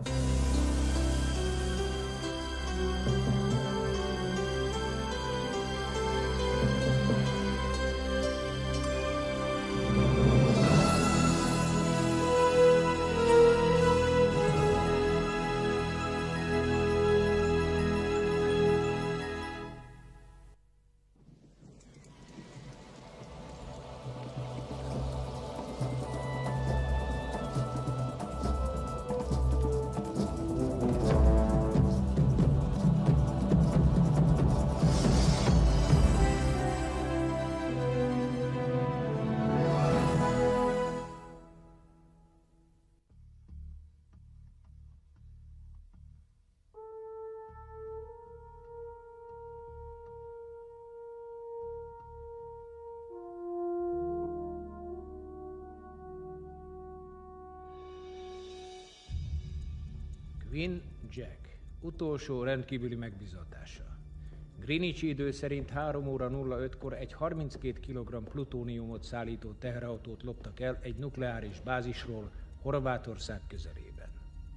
Quinn Jack. Utolsó rendkívüli megbízatása. Greenwichi idő szerint 3 óra 05-kor egy 32 kg plutóniumot szállító teherautót loptak el egy nukleáris bázisról Horvátország közelében.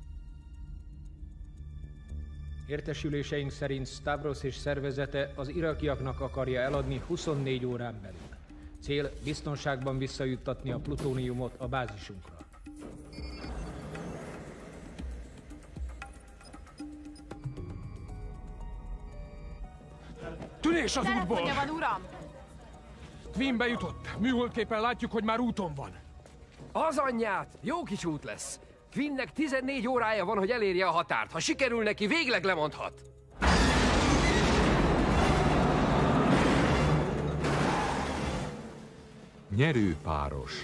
Értesüléseink szerint Stavros és szervezete az irakiaknak akarja eladni 24 órán belül. Cél biztonságban visszajuttatni a plutóniumot a bázisunkra. Tűnés az útból! Telefonja van, uram! Quinn bejutott. Műholdképpen látjuk, hogy már úton van. Az anyját! Jó kis út lesz. Quinnnek 14 órája van, hogy elérje a határt. Ha sikerül neki, végleg lemondhat. Nyerőpáros.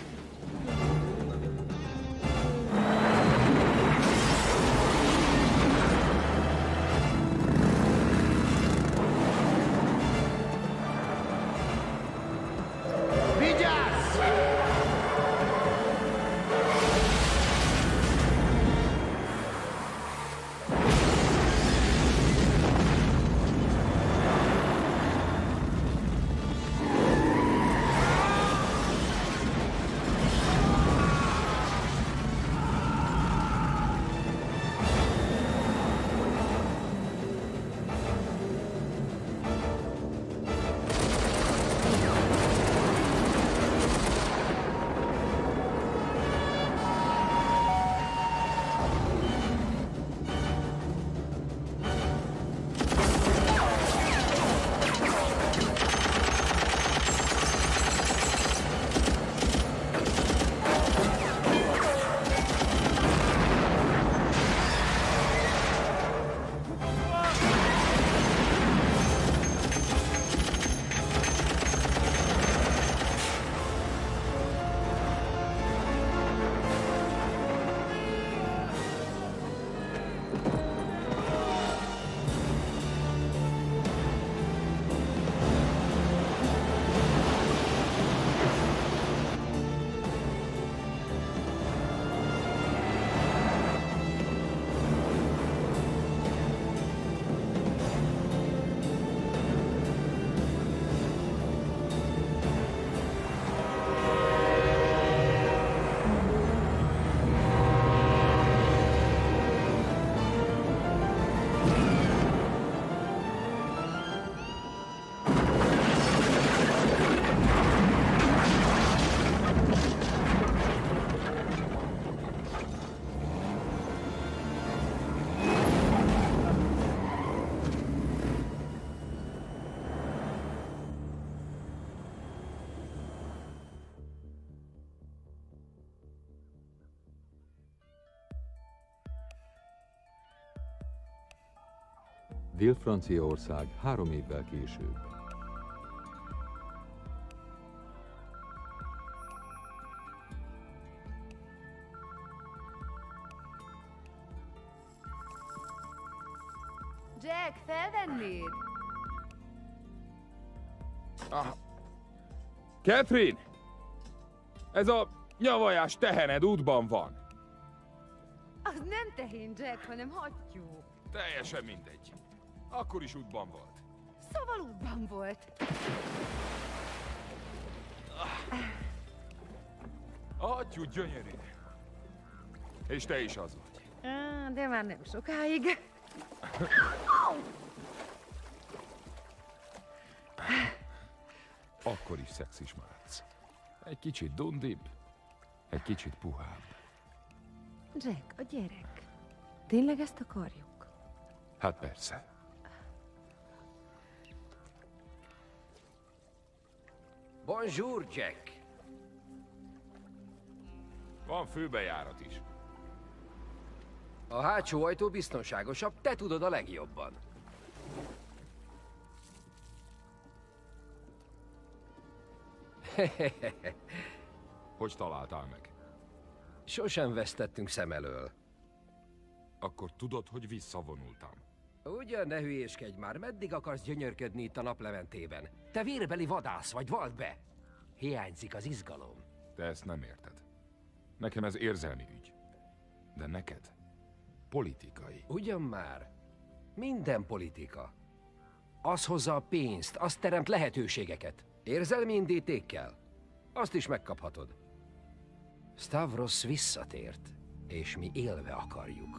Dél-Franciaország 3 évvel később. Jack, felvennéd? Catherine! Ez a nyavajás tehened útban van. Az nem tehén, Jack, hanem hattyú. Teljesen mindegy. Akkor is útban volt. Szóval útban volt. A hattyú gyönyörű. És te is az vagy. De már nem sokáig. Akkor is szexis maradsz. Egy kicsit dundibb, egy kicsit puhább. Jack, a gyerek. Tényleg ezt akarjuk? Hát persze. Bonjour, Jack. Van főbejárat is. A hátsó ajtó biztonságosabb, te tudod a legjobban. Hogy találtál meg? Sosem vesztettünk szem elől. Akkor tudod, hogy visszavonultam. Ugyan, ne hülyéskedj már, meddig akarsz gyönyörködni itt a naplementében? Te vérbeli vadász vagy, vald be! Hiányzik az izgalom. Te ezt nem érted. Nekem ez érzelmi ügy. De neked politikai. Ugyan már. Minden politika. Az hozza a pénzt, az teremt lehetőségeket. Érzelmi indítékkel. Azt is megkaphatod. Stavros visszatért, és mi élve akarjuk.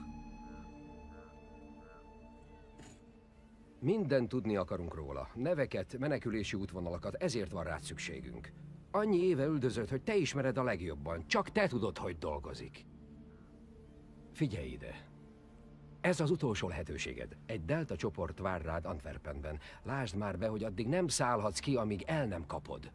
Mindent tudni akarunk róla. Neveket, menekülési útvonalakat, ezért van rád szükségünk. Annyi éve üldözött, hogy te ismered a legjobban. Csak te tudod, hogy dolgozik. Figyelj ide. Ez az utolsó lehetőséged. Egy Delta csoport vár rád Antwerpenben. Lásd már be, hogy addig nem szállhatsz ki, amíg el nem kapod.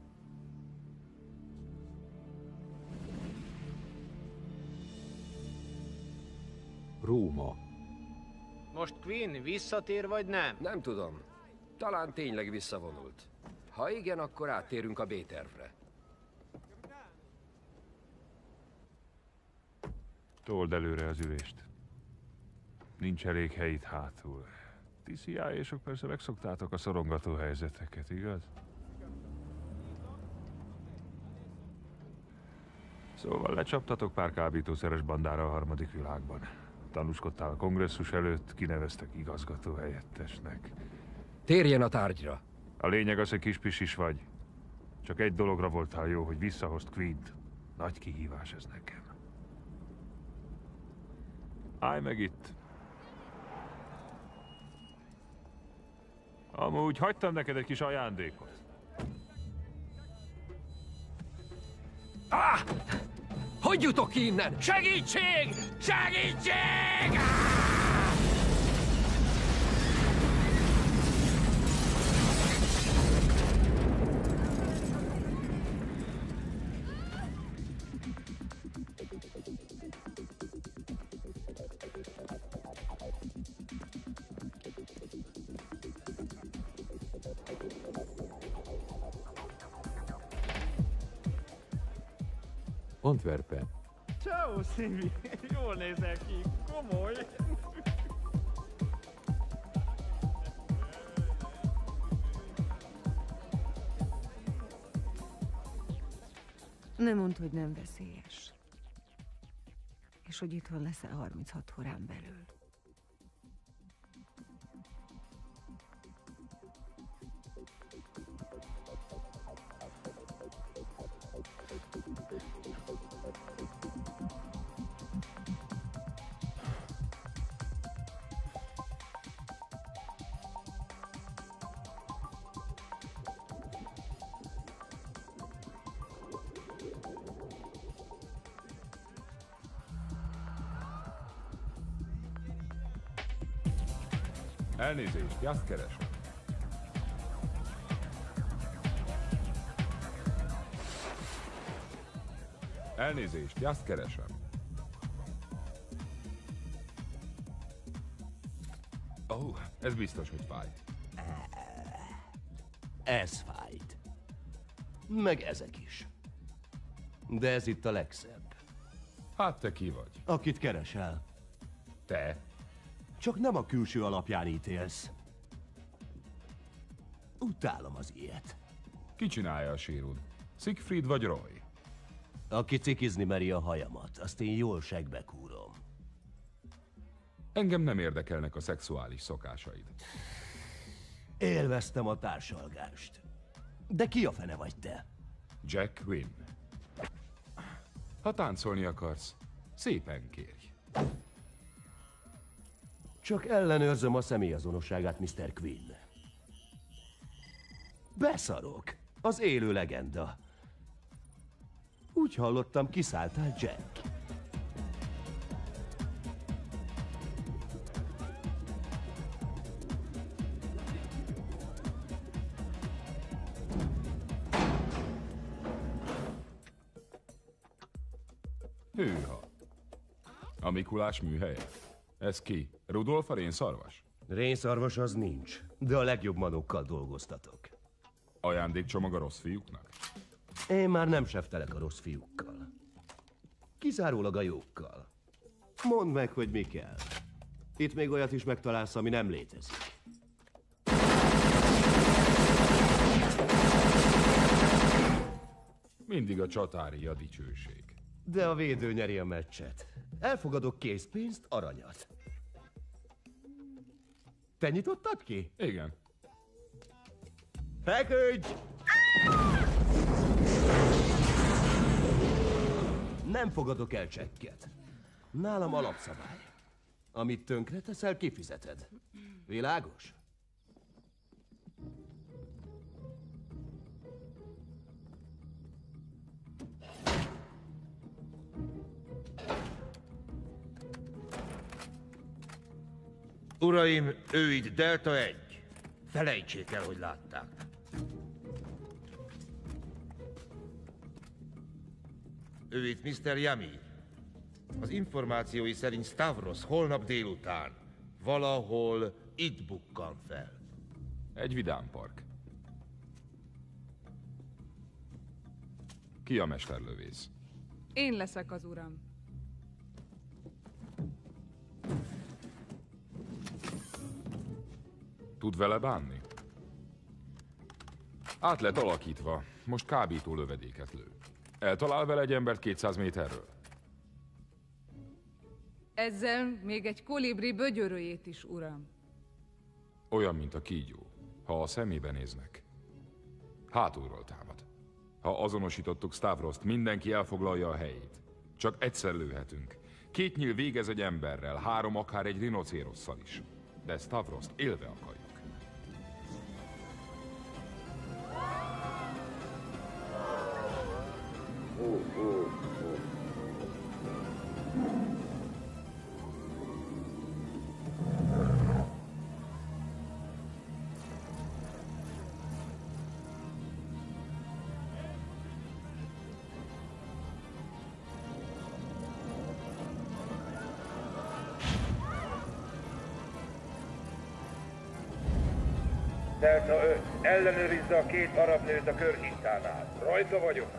Róma. Most Quinn visszatér vagy nem? Nem tudom. Talán tényleg visszavonult. Ha igen, akkor áttérünk a B-tervre. Told előre az ülést. Nincs elég hely itt hátul. Ti CIA-sok persze megszoktátok a szorongató helyzeteket, igaz? Szóval lecsaptatok pár kábítószeres bandára a harmadik világban. Tanúskodtál a kongresszus előtt, kineveztek igazgató helyettesnek. Térjen a tárgyra. A lényeg az, hogy kispisis vagy. Csak egy dologra voltál jó, hogy visszahozd Quint. Nagy kihívás ez nekem. Állj meg itt. Amúgy hagytam neked egy kis ajándékot. Hogy jutok ki innen? Segítség! Segítség! Antwerpen. Ciao, Szilvi! Jól nézel ki, komoly! Nem mondd, hogy nem veszélyes. És hogy itthon leszel 36 órán belül. Elnézést, Just keresem. Elnézést, Just keresem. Ó, ez biztos, hogy fájt. Ez fájt. Meg ezek is. De ez itt a legszebb. Hát te ki vagy? Akit keresel. Te? Csak nem a külső alapján ítélsz. Utálom az ilyet. Ki csinálja a sírun? Siegfried vagy Roy? Aki cikizni meri a hajamat, azt én jól segbe kúrom. Engem nem érdekelnek a szexuális szokásaid. Élveztem a társalgást. De ki a fene vagy te? Jack Quinn. Ha táncolni akarsz, szépen kérj. Csak ellenőrzöm a személyazonosságát, Mr. Quinn. Beszarok. Az élő legenda. Úgy hallottam, kiszálltál, Jack. Hűha. A Mikulás műhelye? Ez ki? Rudolf a rénszarvas? Rénszarvas az nincs, de a legjobb manókkal dolgoztatok. Ajándékcsomag a rossz fiúknak? Én már nem seftelek a rossz fiúkkal. Kizárólag a jókkal. Mondd meg, hogy mi kell. Itt még olyat is megtalálsz, ami nem létezik. Mindig a csatári a dicsőség. De a védő nyeri a meccset. Elfogadok készpénzt, aranyat. Te nyitottad ki? Igen. Feküdj! Nem fogadok el csekket. Nálam alapszabály. Amit tönkre teszel, kifizeted. Világos? Uraim, ő itt Delta 1. Felejtsék el, hogy látták. Ő itt Mr. Yamir. Az információi szerint Stavros holnap délután valahol itt bukkan fel. Egy vidámpark. Ki a mesterlövész? Én leszek az uram. Tud vele bánni? Át lett alakítva, most kábító lövedéket lő. Eltalál vele egy embert 200 méterről? Ezzel még egy kolibri bögyörőjét is, uram. Olyan, mint a kígyó. Ha a szemébe néznek, hátulról támad. Ha azonosítottuk Stavroszt, mindenki elfoglalja a helyét. Csak egyszer lőhetünk. 2 nyíl végez egy emberrel, 3 akár egy rinocérosszal is. De Stavroszt élve akarjuk. Delta 5, ellenőrizze a 2 arab nőt a körhintánál. Rajta vagyok.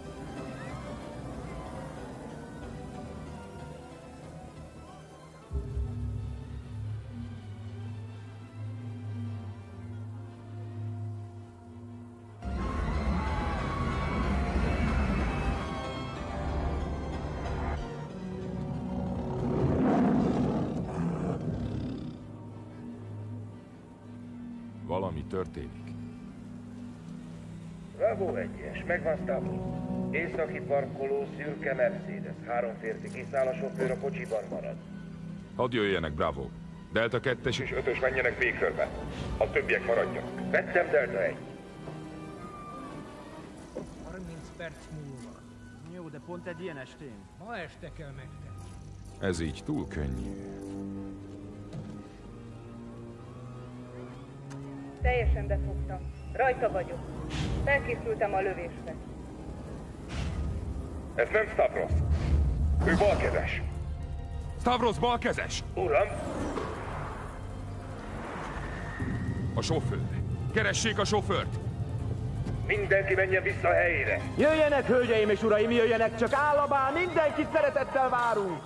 Valami történik. Bravo 1-es, megvan Stavros. Északi parkoló, szürke Mercedes. 3 férfi kiszáll, a sofőr a kocsiban marad. Hadd jöjjenek, Bravo. Delta 2-es és 5-ös menjenek végkörbe. A többiek maradjanak. Vettem Delta 1. 30 perc múlva. Jó, de pont egy ilyen estén. Ma este kell megtenni. Ez így túl könnyű. Teljesen befogtam. Rajta vagyok. Felkészültem a lövésre. Ez nem Stavros. Ő balkezes. Stavros balkezes! Uram! A sofőr. Keressék a sofőrt! Mindenki menjen vissza a helyére. Jöjjenek, hölgyeim és uraim, jöjjenek, csak állabá, mindenkit szeretettel várunk!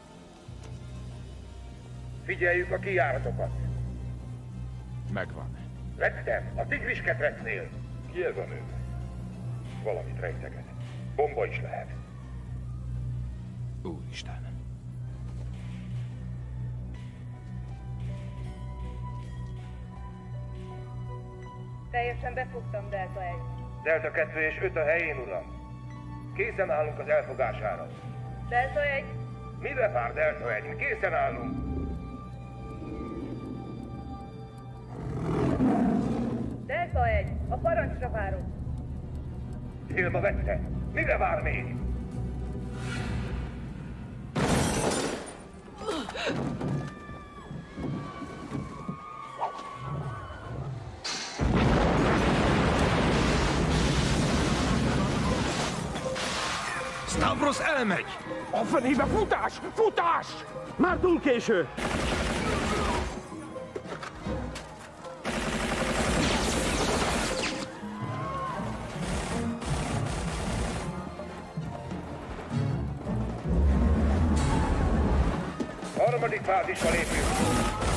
Figyeljük a kijáratokat. Megvan. Vettem, a tigris ketrecnél. Ki ez a nő? Valamit rejteget. Bomba is lehet. Úristen. Teljesen befogtam, Delta 1. Delta 2 és 5 a helyén, uram. Készen állunk az elfogására. Delta 1. Mire vár Delta 1? Készen állunk. A parancsra várok. Célba vette. Mire vár még? Stavros elmegy! A fenébe futás! Futás! Már túl késő! Harmadik fázisba lépünk!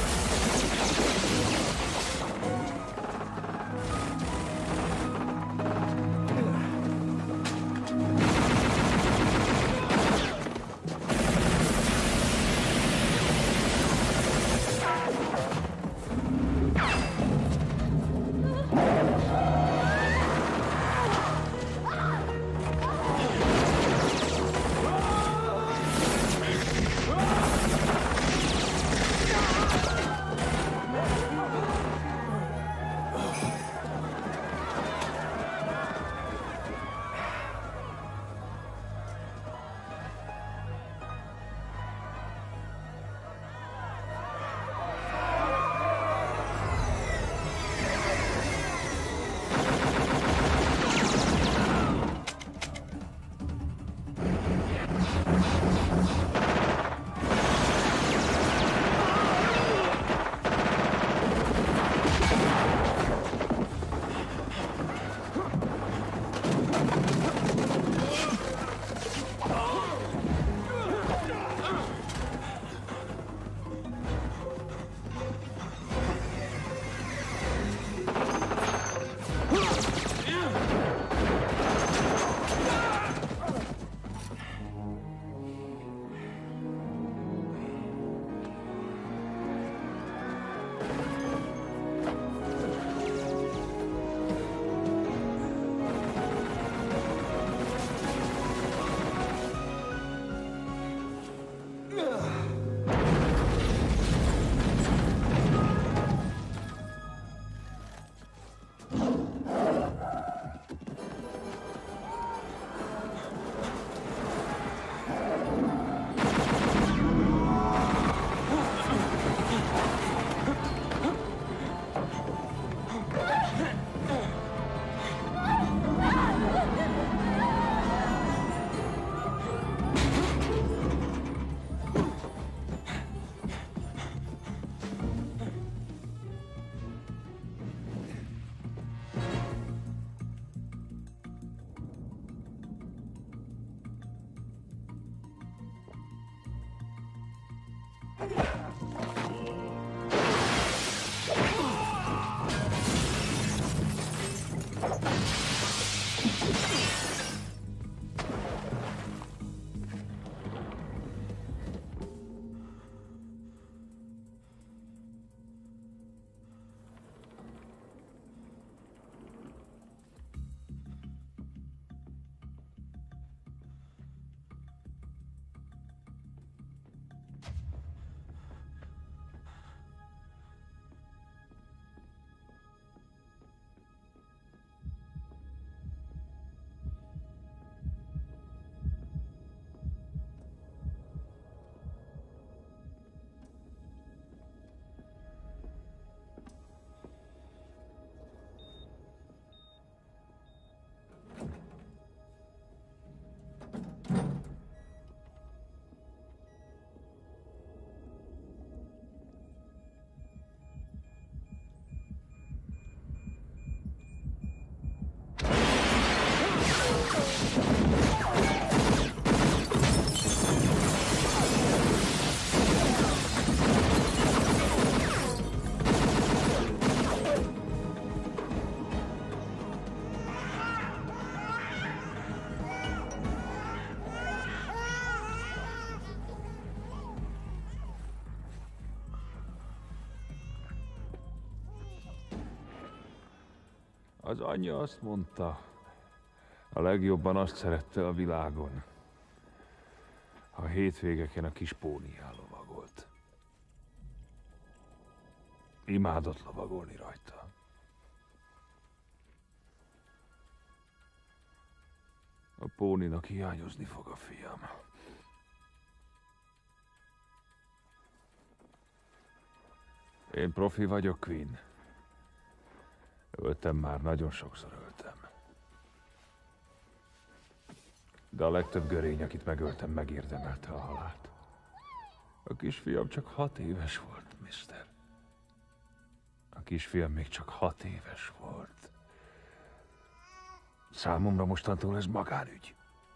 Az anyja azt mondta, a legjobban azt szerette a világon. A hétvégeken a kis pónián lovagolt. Imádott lovagolni rajta. A póninak hiányozni fog a fiam. Én profi vagyok, Queen. Öltem már, nagyon sokszor öltem. De a legtöbb görény, akit megöltem, megérdemelte a halált. A kisfiam csak 6 éves volt, mister. A kisfiam még csak 6 éves volt. Számomra mostantól ez magánügy.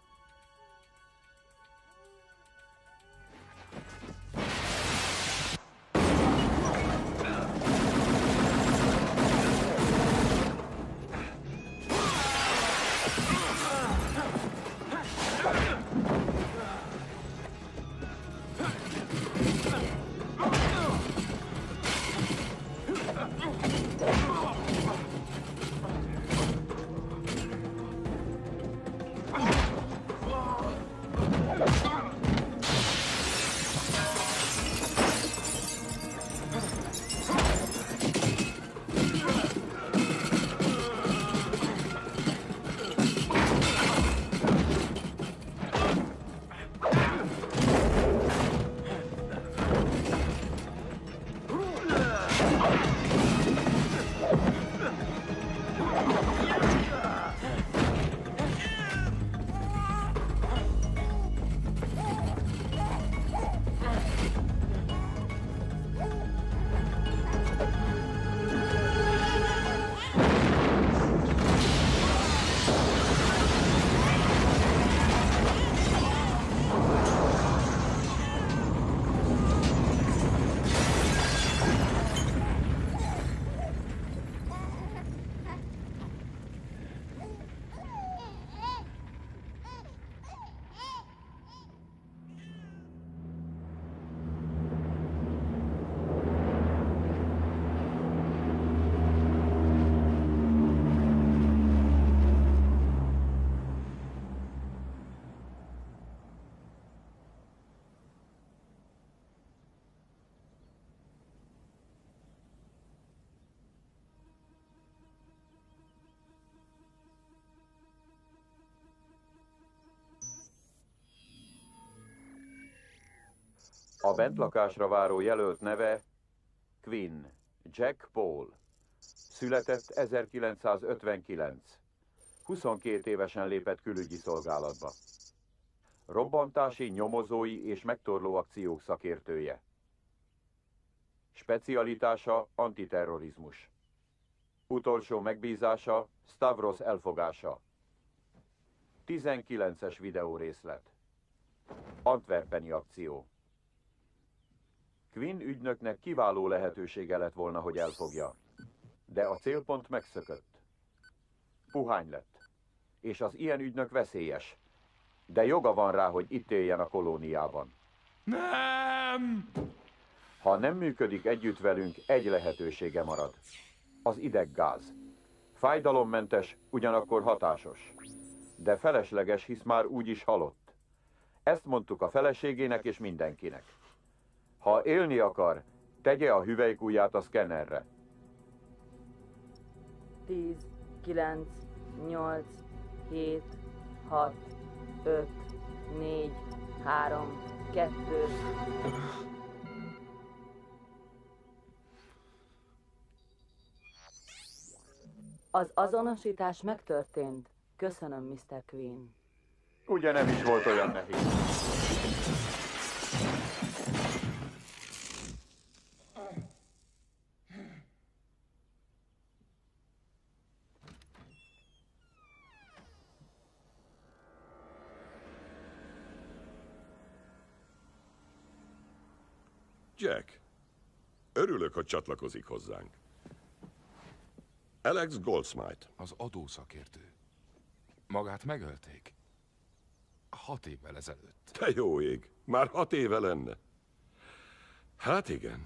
A bentlakásra váró jelölt neve Quinn, Jack Paul. Született 1959. 22 évesen lépett külügyi szolgálatba. Robbantási, nyomozói és megtorló akciók szakértője. Specialitása antiterrorizmus. Utolsó megbízása Stavros elfogása. 19-es videórészlet. Antwerpeni akció. Quinn ügynöknek kiváló lehetősége lett volna, hogy elfogja. De a célpont megszökött. Puhány lett. És az ilyen ügynök veszélyes. De joga van rá, hogy itt éljen a kolóniában. Nem! Ha nem működik együtt velünk, egy lehetősége marad. Az ideggáz. Fájdalommentes, ugyanakkor hatásos. De felesleges, hisz már úgyis halott. Ezt mondtuk a feleségének és mindenkinek. Ha élni akar, tegye a hüvelykujját a szkennerre. 10, 9, 8, 7, 6, 5, 4, 3, 2... Az azonosítás megtörtént. Köszönöm, Mr. Quinn. Ugye nem is volt olyan nehéz. Jack, örülök, hogy csatlakozik hozzánk. Alex Goldsmith. Az adószakértő. Magát megölték? 6 évvel ezelőtt. Te jó ég, már 6 éve lenne. Hát igen.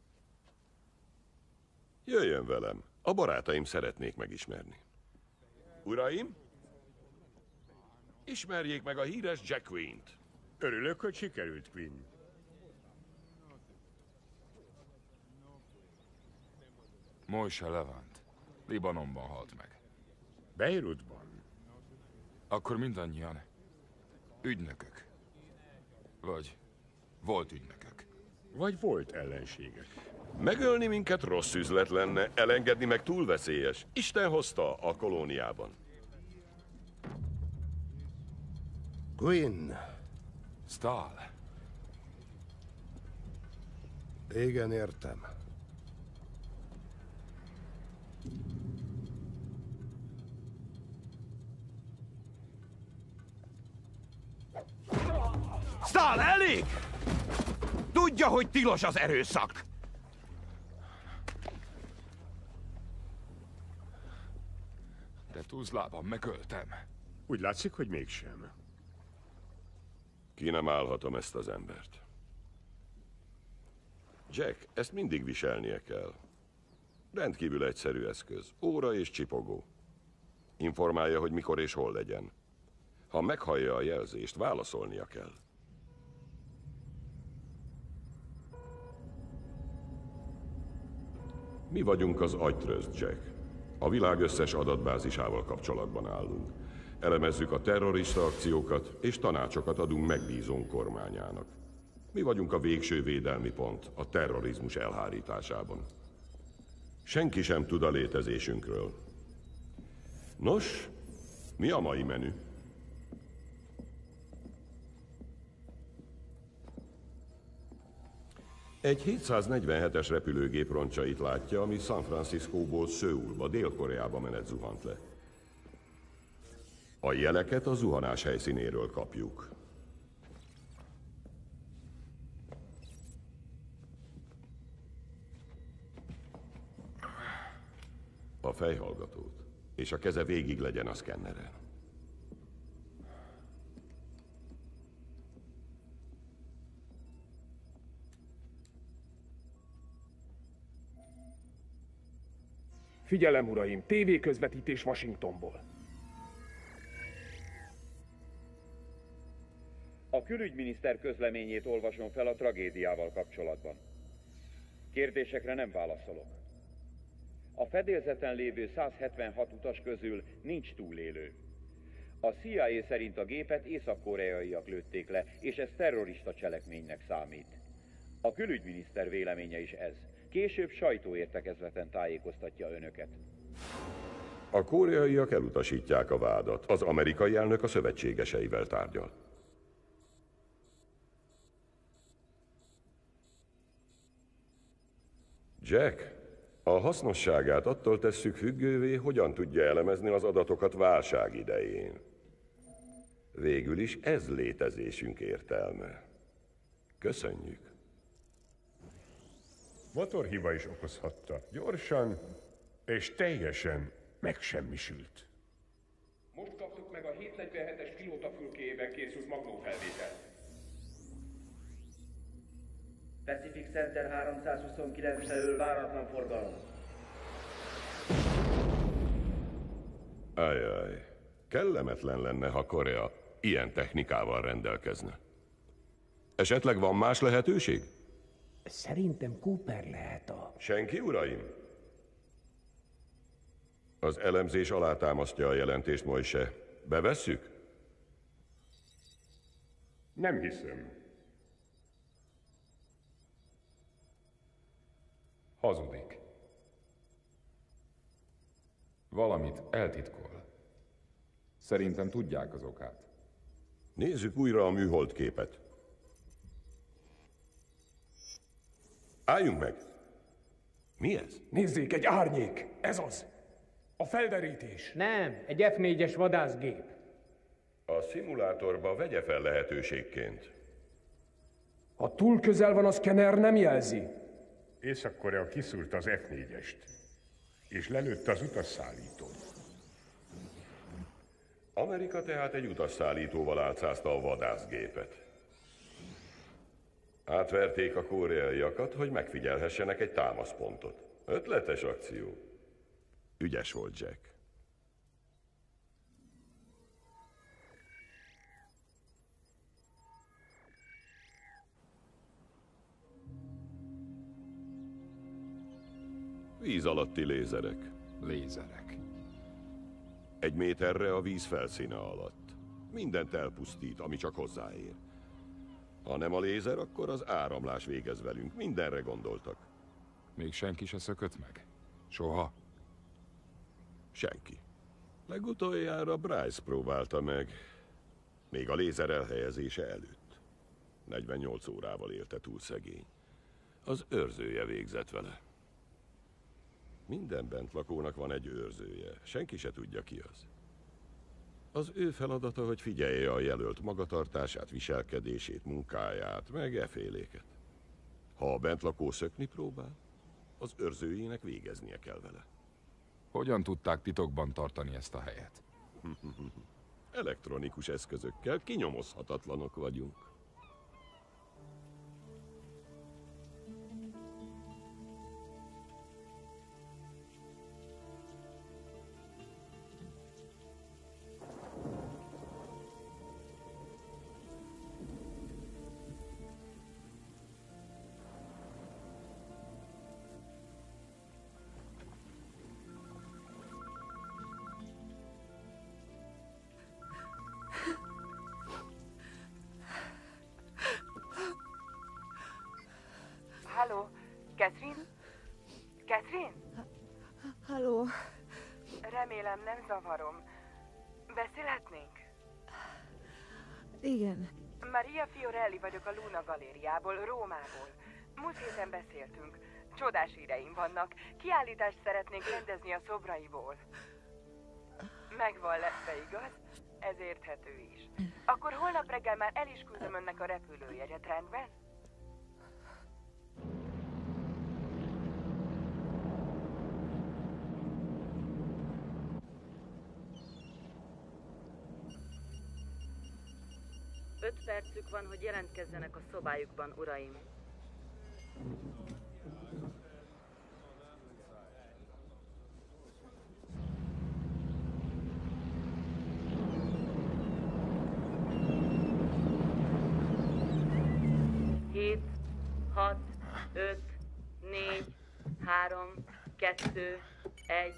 Jöjjön velem, a barátaim szeretnék megismerni. Uraim, ismerjék meg a híres Jack Quint. Örülök, hogy sikerült, Quinn. Moshe Levant. Libanonban halt meg. Beirutban. Akkor mindannyian ügynökök. Vagy volt ügynökök. Vagy volt ellenségek. Megölni minket rossz üzlet lenne, elengedni meg túl veszélyes. Isten hozta a kolóniában. Quinn. Stahl. Igen, értem. Stahl, elég! Tudja, hogy tilos az erőszak. De tuzlában megöltem. Úgy látszik, hogy mégsem. Ki nem állhatom ezt az embert. Jack, ezt mindig viselnie kell. Rendkívül egyszerű eszköz. Óra és csipogó. Informálja, hogy mikor és hol legyen. Ha meghallja a jelzést, válaszolnia kell. Mi vagyunk az agytrözt, Jack. A világ összes adatbázisával kapcsolatban állunk. Elemezzük a terrorista akciókat, és tanácsokat adunk megbízónk kormányának. Mi vagyunk a végső védelmi pont a terrorizmus elhárításában. Senki sem tud a létezésünkről. Nos, mi a mai menü? Egy 747-es repülőgép roncsait látja, ami San Franciscóból Szöulba, Dél-Koreába menet zuhant le. A jeleket a zuhanás helyszínéről kapjuk. A fejhallgatót, és a keze végig legyen a szkenneren. Figyelem, uraim! TV közvetítés Washingtonból. A külügyminiszter közleményét olvasom fel a tragédiával kapcsolatban. Kérdésekre nem válaszolok. A fedélzeten lévő 176 utas közül nincs túlélő. A CIA szerint a gépet észak-koreaiak lőtték le, és ez terrorista cselekménynek számít. A külügyminiszter véleménye is ez. Később sajtóértekezleten tájékoztatja önöket. A koreaiak elutasítják a vádat. Az amerikai elnök a szövetségeseivel tárgyal. Jack, a hasznosságát attól tesszük függővé, hogyan tudja elemezni az adatokat válság idején. Végül is ez létezésünk értelme. Köszönjük. Motorhiba is okozhatta. Gyorsan és teljesen megsemmisült. Most kaptuk meg a 747-es pilótafülkéjében készült magnófelvételt. Pacific Center 329 felől váratlan forgalom. Ajaj, kellemetlen lenne, ha Korea ilyen technikával rendelkezne. Esetleg van más lehetőség? Szerintem Cooper lehet a... Senki, uraim? Az elemzés alátámasztja a jelentést, Moise. Bevesszük? Nem hiszem. Hazudik. Valamit eltitkol. Szerintem tudják az okát. Nézzük újra a műhold képet. Álljunk meg! Mi ez? Nézzék, egy árnyék! Ez az! A felderítés! Nem, egy F4-es vadászgép. A szimulátorba vegye fel lehetőségként. Ha túl közel van a szkenner, nem jelzi. Észak-Korea kiszúrta az F4-est, és lelőtte az utasszállítót. Amerika tehát egy utasszállítóval álcázta a vadászgépet. Átverték a koreaiakat, hogy megfigyelhessenek egy támaszpontot. Ötletes akció. Ügyes volt, Jack. Víz alatti lézerek. Lézerek. 1 méterre a víz felszíne alatt. Mindent elpusztít, ami csak hozzáér. Ha nem a lézer, akkor az áramlás végez velünk. Mindenre gondoltak. Még senki se szökött meg? Soha? Senki. Legutoljára Bryce próbálta meg. Még a lézer elhelyezése előtt. 48 órával élte túl szegény. Az őrzője végzett vele. Minden bentlakónak van egy őrzője. Senki se tudja, ki az. Az ő feladata, hogy figyelje a jelölt magatartását, viselkedését, munkáját, meg eféléket. Ha a bentlakó szökni próbál, az őrzőjének végeznie kell vele. Hogyan tudták titokban tartani ezt a helyet? Elektronikus eszközökkel kinyomozhatatlanok vagyunk. Halló, Catherine? Catherine? Halló? Remélem nem zavarom. Beszélhetnénk? Igen. Maria Fiorelli vagyok a Luna Galériából, Rómából. Múlt héten beszéltünk. Csodás híreim vannak. Kiállítást szeretnénk rendezni a szobraiból. Megvan lesz, igaz? Ez érthető is. Akkor holnap reggel már el is küldöm önnek a repülőjegyet, rendben? Öt percük van, hogy jelentkezzenek a szobájukban, uraim. Hét, 6, 5, 4, 3, 2, 1.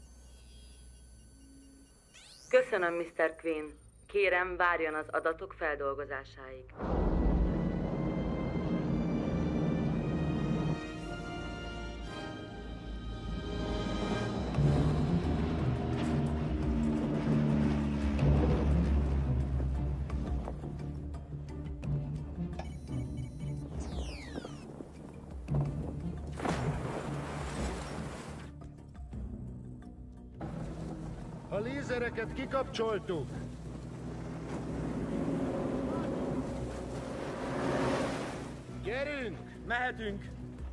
Köszönöm, Mr. Quinn. Kérem, várjon az adatok feldolgozásáig. A lézereket kikapcsoltuk. Gyerünk! Mehetünk!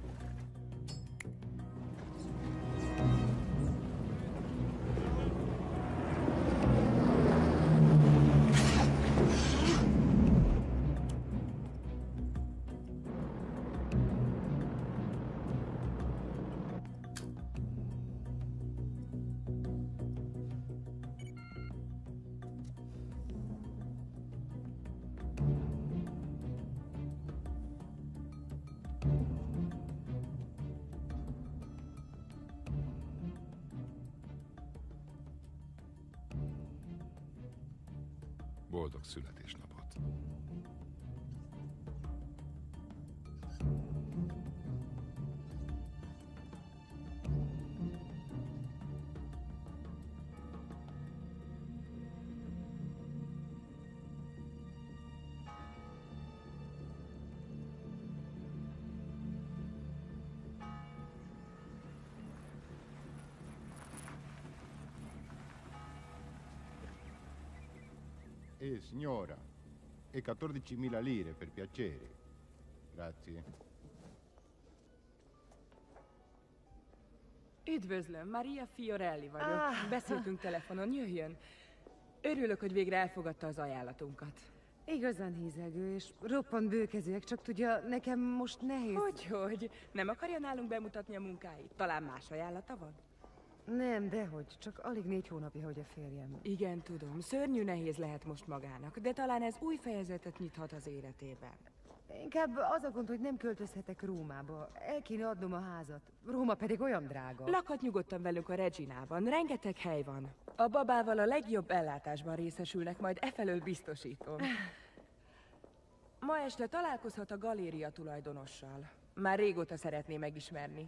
Boldog születésnapot! Signora, e 14.000 lire per piacere. Grazie. Üdvözlöm, Maria Fiorelli vagyok. Beszéltünk telefonon, jöjjön. Örülök, hogy végre elfogadta az ajánlatunkat. Igazán hízelgő, és roppant bőkezőek, csak tudja, nekem most nehéz... Hogy? Nem akarja nálunk bemutatni a munkáit? Talán más ajánlata van? Nem, dehogy. Csak alig 4 hónapja, hogy a férjem. Igen, tudom. Szörnyű nehéz lehet most magának, de talán ez új fejezetet nyithat az életében. Inkább az a gond, hogy nem költözhetek Rómába. El kéne adnom a házat. Róma pedig olyan drága. Lakhat nyugodtan velünk a Reginában. Rengeteg hely van. A babával a legjobb ellátásban részesülnek, majd efelől biztosítom. Ma este találkozhat a galéria tulajdonossal. Már régóta szeretné megismerni.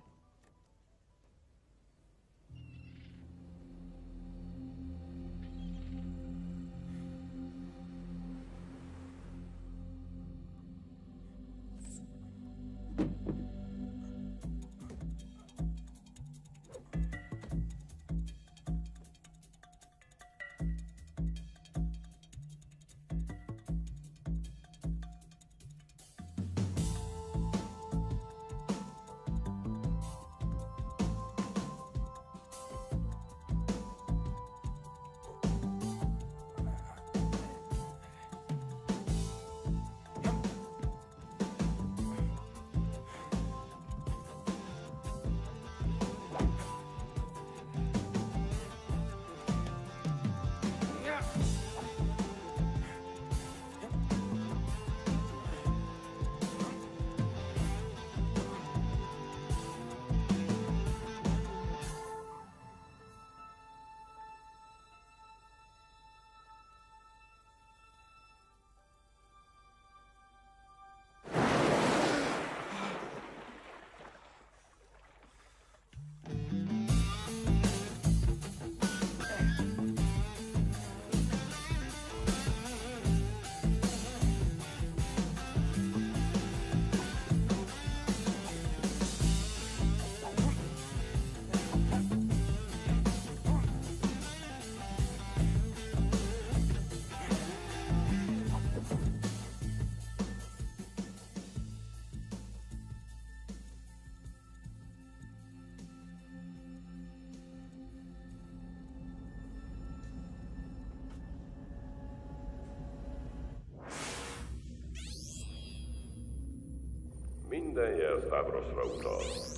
Minden jel Stavrosra utal.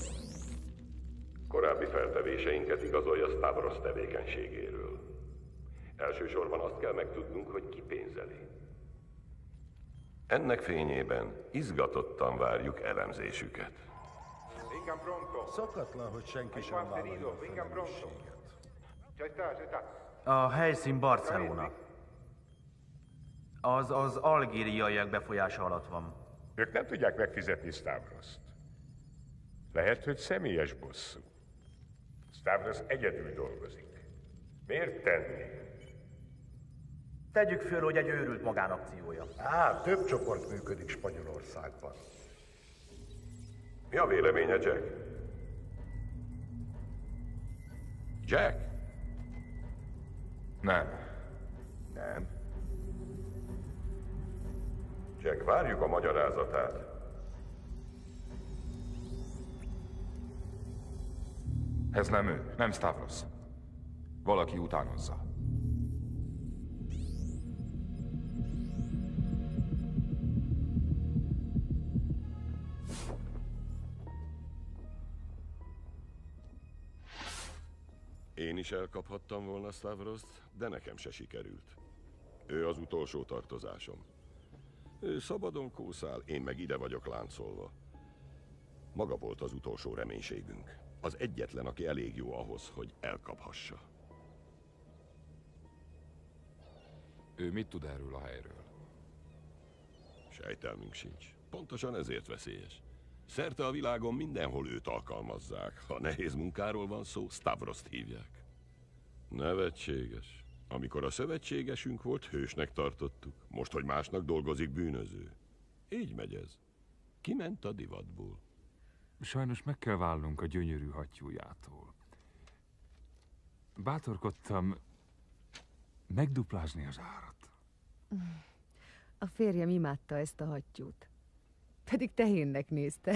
Korábbi feltevéseinket igazolja Stavros tevékenységéről. Elsősorban azt kell megtudnunk, hogy ki pénzeli. Ennek fényében izgatottan várjuk elemzésüket. Szokatlan, hogy senki sem vállalja a felelősséget. A helyszín Barcelona. Az algériaiak befolyása alatt van. Ők nem tudják megfizetni Stavroszt. Lehet, hogy személyes bosszú. Stavros egyedül dolgozik. Miért tenni? Tegyük föl, hogy egy őrült magánakciója. Több csoport működik Spanyolországban. Mi a véleménye, Jack? Jack? Nem. Nem. Jack, várjuk a magyarázatát. Ez nem ő, nem Stavros. Valaki utánozza. Én is elkaphattam volna Stavroszt, de nekem se sikerült. Ő az utolsó tartozásom. Ő szabadon kószál, én meg ide vagyok láncolva. Maga volt az utolsó reménységünk. Az egyetlen, aki elég jó ahhoz, hogy elkaphassa. Ő mit tud erről a helyről? Sejtelmünk sincs. Pontosan ezért veszélyes. Szerte a világon mindenhol őt alkalmazzák. Ha nehéz munkáról van szó, Stavroszt hívják. Nevetséges. Amikor a szövetségesünk volt, hősnek tartottuk. Most, hogy másnak dolgozik, bűnöző. Így megy ez. Kiment a divatból. Sajnos meg kell válnunk a gyönyörű hattyújától. Bátorkodtam megduplázni az árat. A férjem imádta ezt a hattyút. Pedig tehénnek nézte.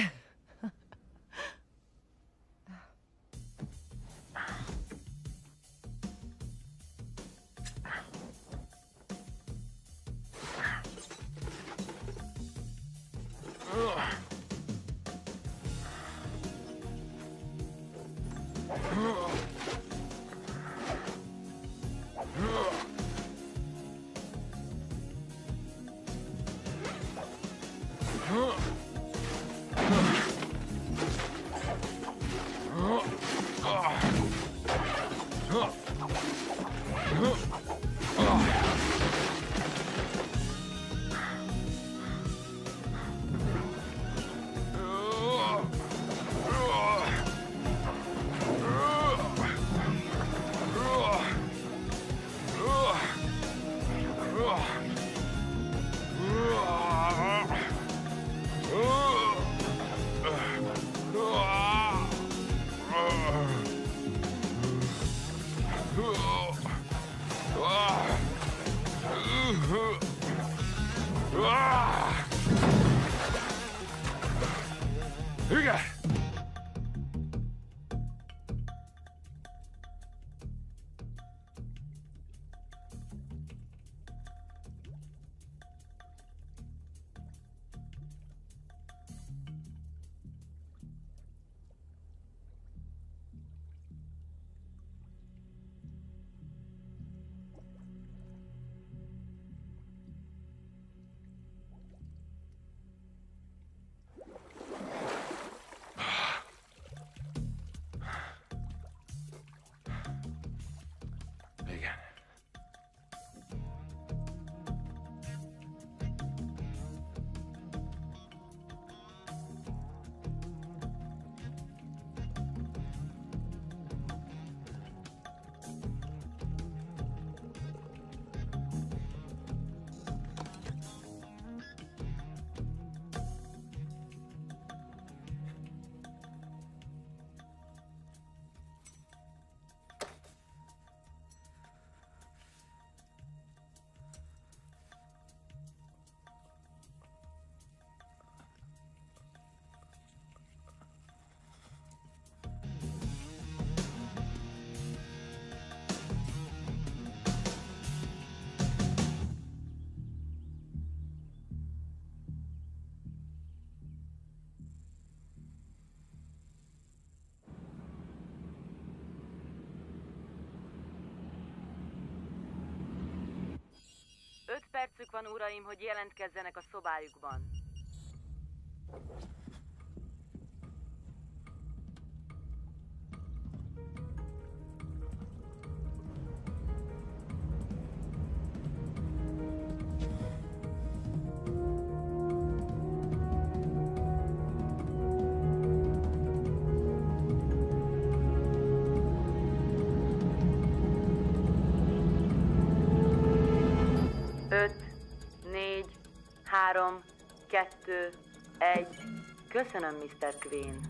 percük van, uraim, hogy jelentkezzenek a szobájukban. Öt, 4, 3, 2, 1. Köszönöm, Mr. Queen.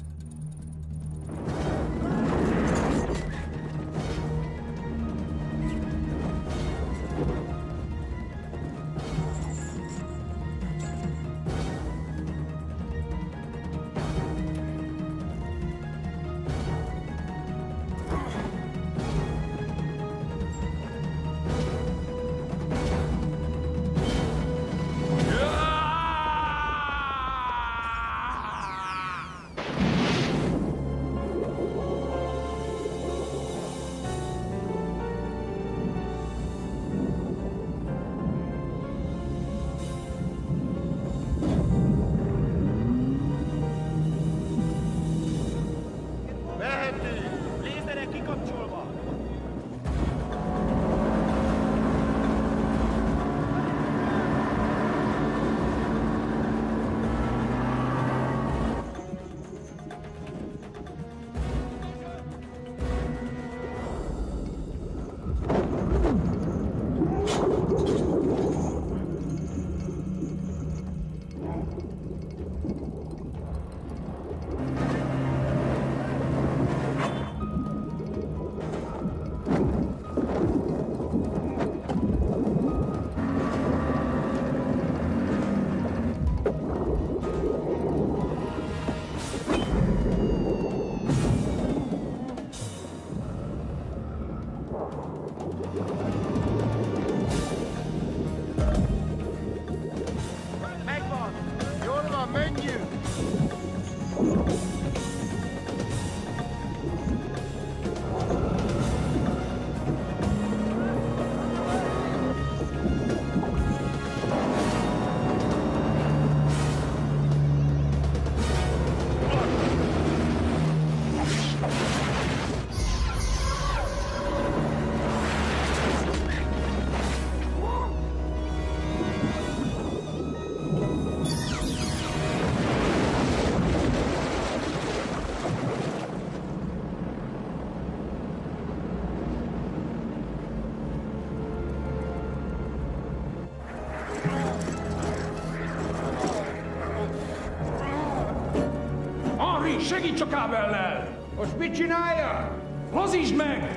Segíts a kábellel! Most mit csinálja? Lazítsd meg!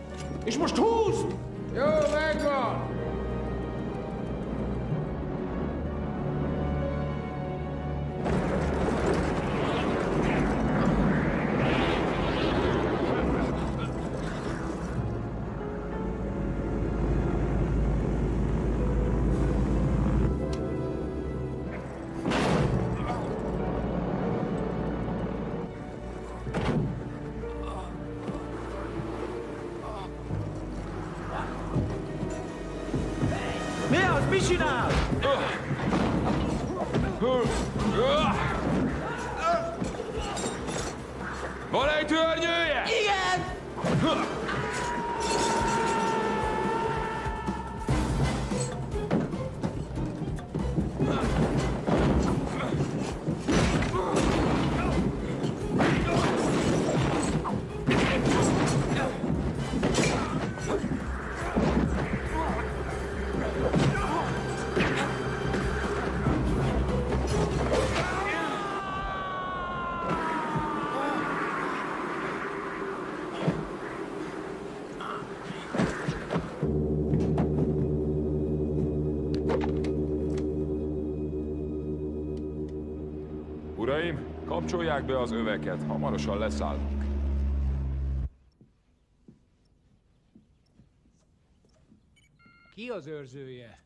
És most húzd! Jó, megvan! Mit csinál? Van egy törnyője? Igen! Uraim, kapcsolják be az öveket, hamarosan leszállunk. Ki az őrzője?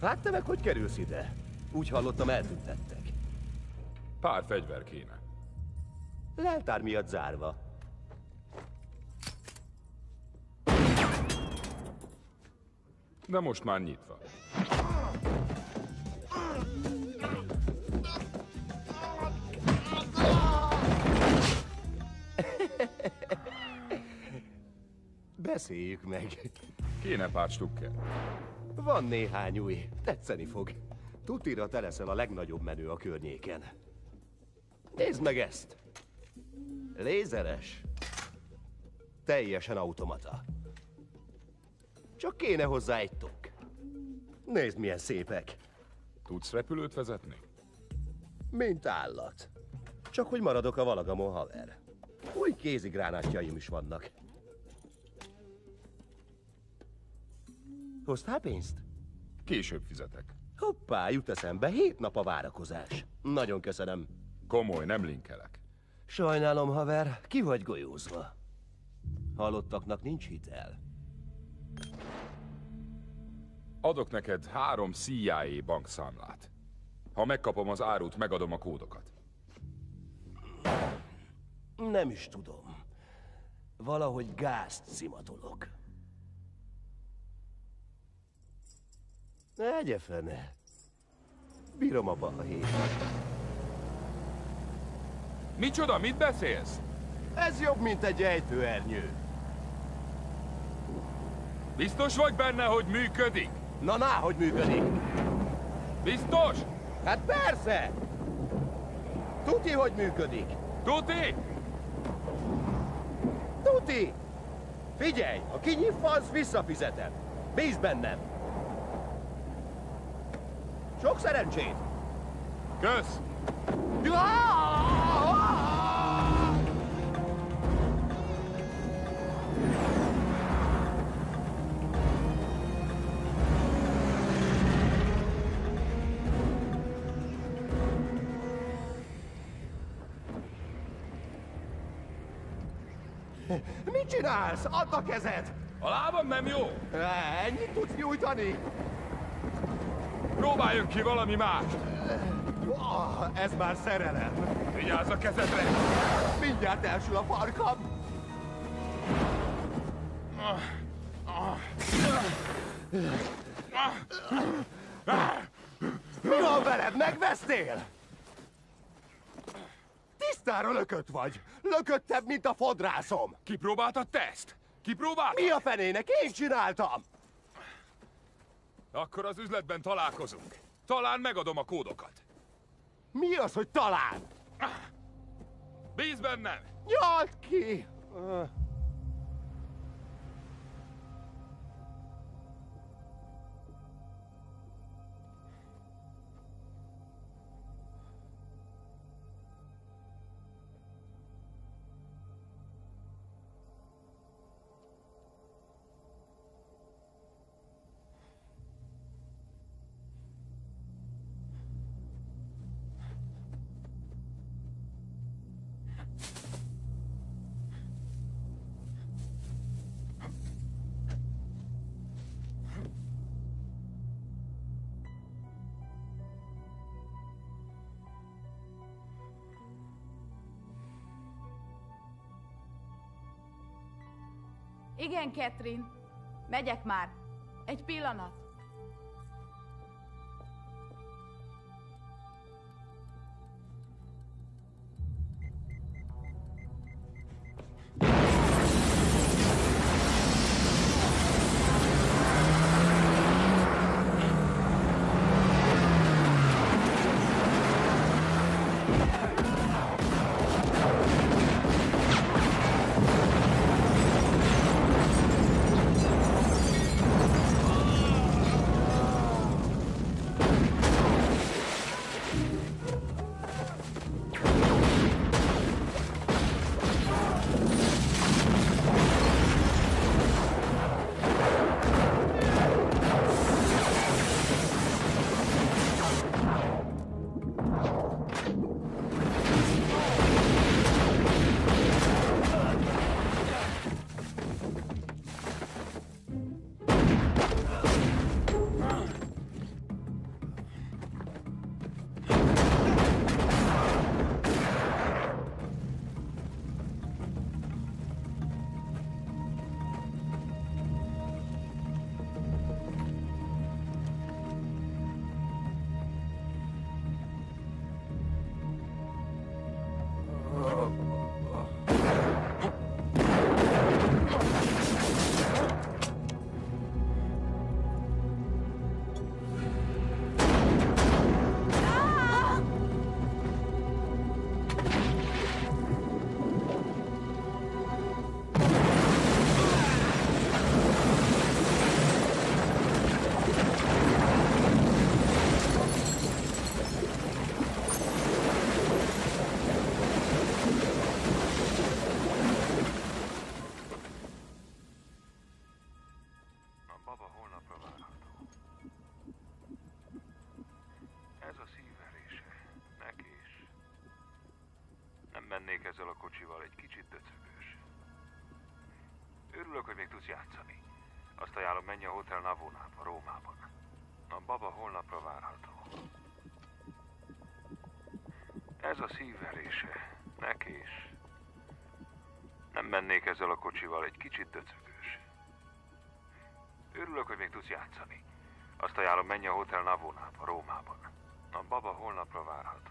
Hát te meg hogy kerülsz ide? Úgy hallottam, eltüntettek. Pár fegyver kéne. Leltár miatt zárva. De most már nyitva. Beszéljük meg. Kéne pár stukker. Van néhány új. Tetszeni fog. Tutira te leszel a legnagyobb menő a környéken. Nézd meg ezt! Lézeres. Teljesen automata. Csak kéne hozzá egy tok. Nézd, milyen szépek. Tudsz repülőt vezetni? Mint állat. Csak hogy maradok a valagamon, haver. Új kézigránátjaim is vannak. Hoztál pénzt? Később fizetek. Hoppá, jut eszembe, 7 nap a várakozás. Nagyon köszönöm. Komoly, nem linkelek. Sajnálom, haver, ki vagy golyózva. Halottaknak nincs hitel. Adok neked 3 CIA bankszámlát. Ha megkapom az árut, megadom a kódokat. Nem is tudom. Valahogy gázt szimatolok. Egye fene. Bírom a balhét. Micsoda, mit beszélsz? Ez jobb, mint egy ejtőernyő. Biztos vagy benne, hogy működik? Na, hogy működik. Biztos? Hát persze! Tuti, hogy működik. Tuti? Tuti! Figyelj, ha kinyitsz, visszafizetem. Bízz bennem. Sok szerencsét! Kösz! Mit csinálsz? Add a kezed! A lábam nem jó! Ennyit tudsz nyújtani? Próbáljunk ki valami mást! Ez már szerelem! Vigyázz a kezedre! Mindjárt elsül a farkam! Mi van veled? Megvesztél? Tisztára lökött vagy! Lököttebb, mint a fodrászom! Kipróbáltad te ezt? Kipróbáltad? Mi a fenének? Én csináltam! Akkor az üzletben találkozunk. Talán megadom a kódokat. Mi az, hogy talán? Bízz bennem! Nyald ki! Igen, Catherine. Megyek már. Egy pillanat. mennék ezzel a kocsival, egy kicsit döcögős. Örülök, hogy még tudsz játszani. Azt ajánlom, menj a Hotel Navonába, Rómában. A baba holnapra várható. Ez a szívverése. Ne kés. Nem mennék ezzel a kocsival, egy kicsit döcögős. Örülök, hogy még tudsz játszani. Azt ajánlom, menj a Hotel Navonába, Rómában. A baba holnapra várható.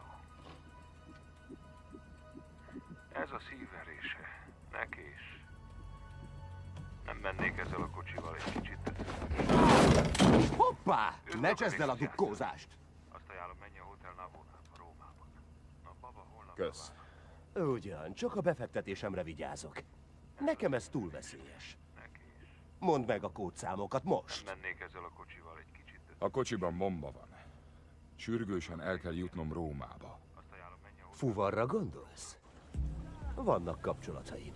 Ez a szívverése. Ne kés. Nem mennék ezzel a kocsival, egy kicsit döcögős. Hoppá! Ne cseszd el a dukkózást! Azt ajánlom, menj a Hotel Navonába, Rómában. A baba holnapra Kösz. Ugyan, csak a befektetésemre vigyázok. Nekem ez túl veszélyes. Mondd meg a kódszámokat most. Nem mennék ezzel a kocsival, egy kicsit A kocsiban bomba van. Sürgősen el kell jutnom Rómába. Fuvarra gondolsz? Vannak kapcsolataim.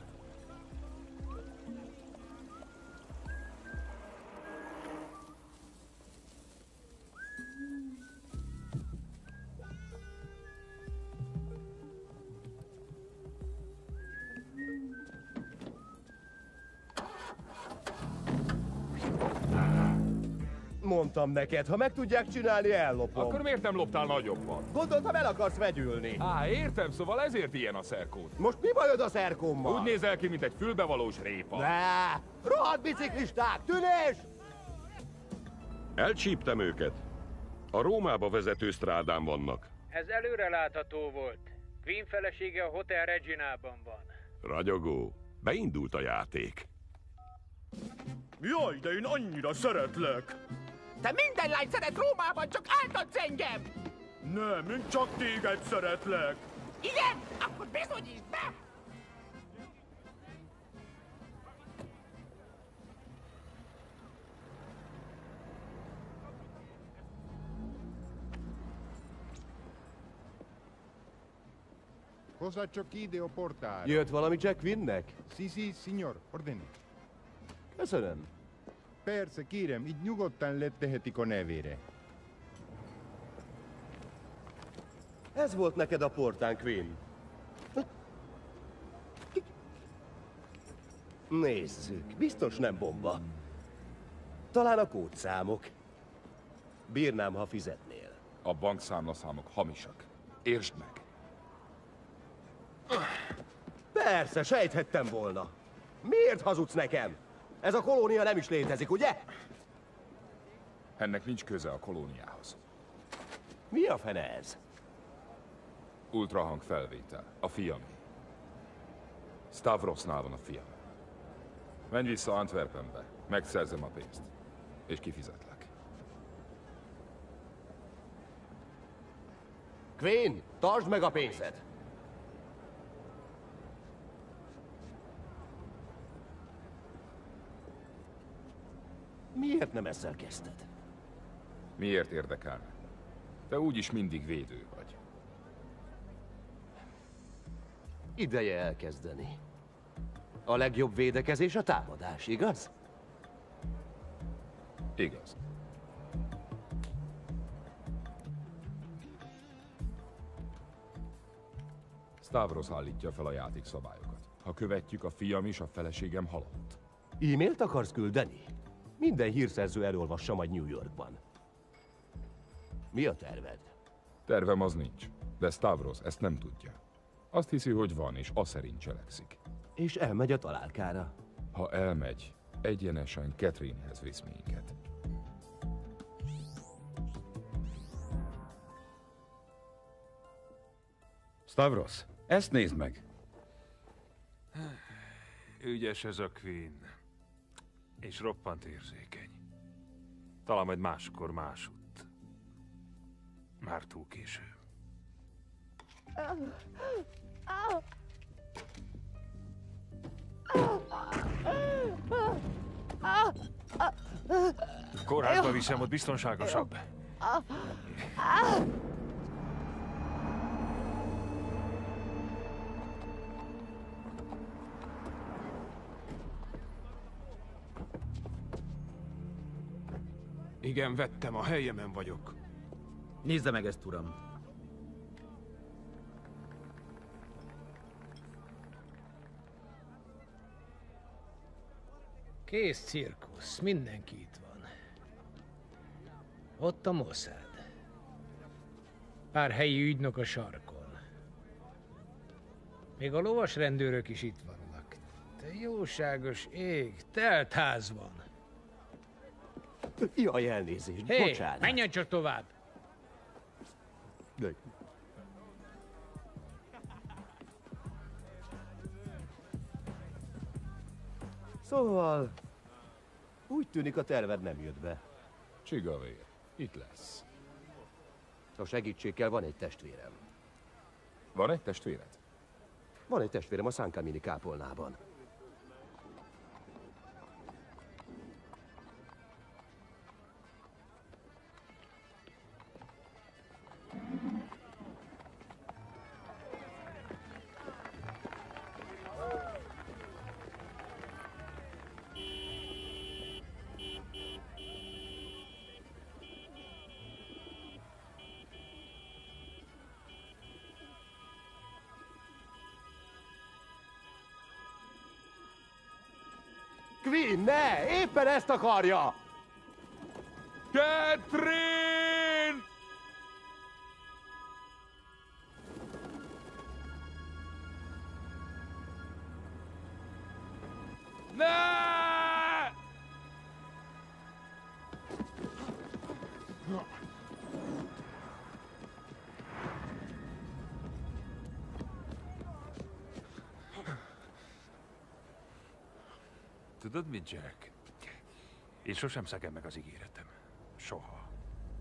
Mondtam neked, ha meg tudják csinálni, ellopom. Akkor miért nem loptál nagyobbat? Gondoltam, el akarsz vegyülni. Értem, szóval ezért ilyen a szerkód. Most mi bajod a szerkommal? Úgy nézel ki, mint egy fülbevalós répa. Ne! Rohadt biciklisták! Tűnés! Elcsíptem őket. A Rómába vezető strádán vannak. Ez előrelátható volt. Queen felesége a Hotel Reginában van. Ragyogó. Beindult a játék. Jaj, de én annyira szeretlek! Te minden lány szeret Rómában, csak áltatsz engem! Nem, én csak téged szeretlek! Igen? Akkor bizonyítsd be! Cosa ci chiede o portare? Jött valami Jack Queennek? Sì, signor, ordini. Köszönöm. Persze, kérem, így nyugodtan letehetik a nevére. Ez volt neked a portán, Queen. Nézzük, biztos nem bomba. Talán a kódszámok. Bírnám, ha fizetnél. A bankszámlaszámok hamisak. Értsd meg. Persze, sejthettem volna. Miért hazudsz nekem? Ez a kolónia nem is létezik, ugye? Ennek nincs köze a kolóniához. Mi a fene ez? Ultrahang felvétel. A fiam. Stavrosnál van a fiam. Menj vissza Antwerpenbe. Megszerzem a pénzt. És kifizetlek. Queen, tartsd meg a pénzed! Miért nem ezzel kezdted? Miért érdekelne? Te úgyis mindig védő vagy. Ideje elkezdeni. A legjobb védekezés a támadás, igaz? Igaz. Stavros állítja fel a játékszabályokat. Ha követjük, a fiam is, a feleségem halott. E-mailt akarsz küldeni? Minden hírszerző elolvassa majd New Yorkban. Mi a terved? Tervem az nincs, de Stavros ezt nem tudja. Azt hiszi, hogy van, és az szerint cselekszik. És elmegy a találkára. Ha elmegy, egyenesen Catherinehez visz minket. Stavros, ezt nézd meg! Ügyes ez a Queen. És roppant érzékeny. Talán majd máskor másutt. Már túl késő. Kórházba viszem, ott biztonságosabb. Igen, vettem, a helyemen vagyok. Nézze meg ezt, uram. Kész cirkusz, mindenki itt van. Ott a Mossad. Pár helyi ügynök a sarkon. Még a lovas rendőrök is itt vannak. Te jóságos ég, telt ház van. Jaj, elnézést, Hé, bocsánat. menjen csak tovább! De... Szóval... Úgy tűnik, a terved nem jött be. Csigavér, itt lesz. A segítségkel van egy testvérem. Van egy testvéred? Van egy testvérem a San Camini kápolnában. Queen, ne! Éppen ezt akarja! Catherine! Ne! Tudod mit, Jack? Én sosem szegem meg az ígéretem. Soha.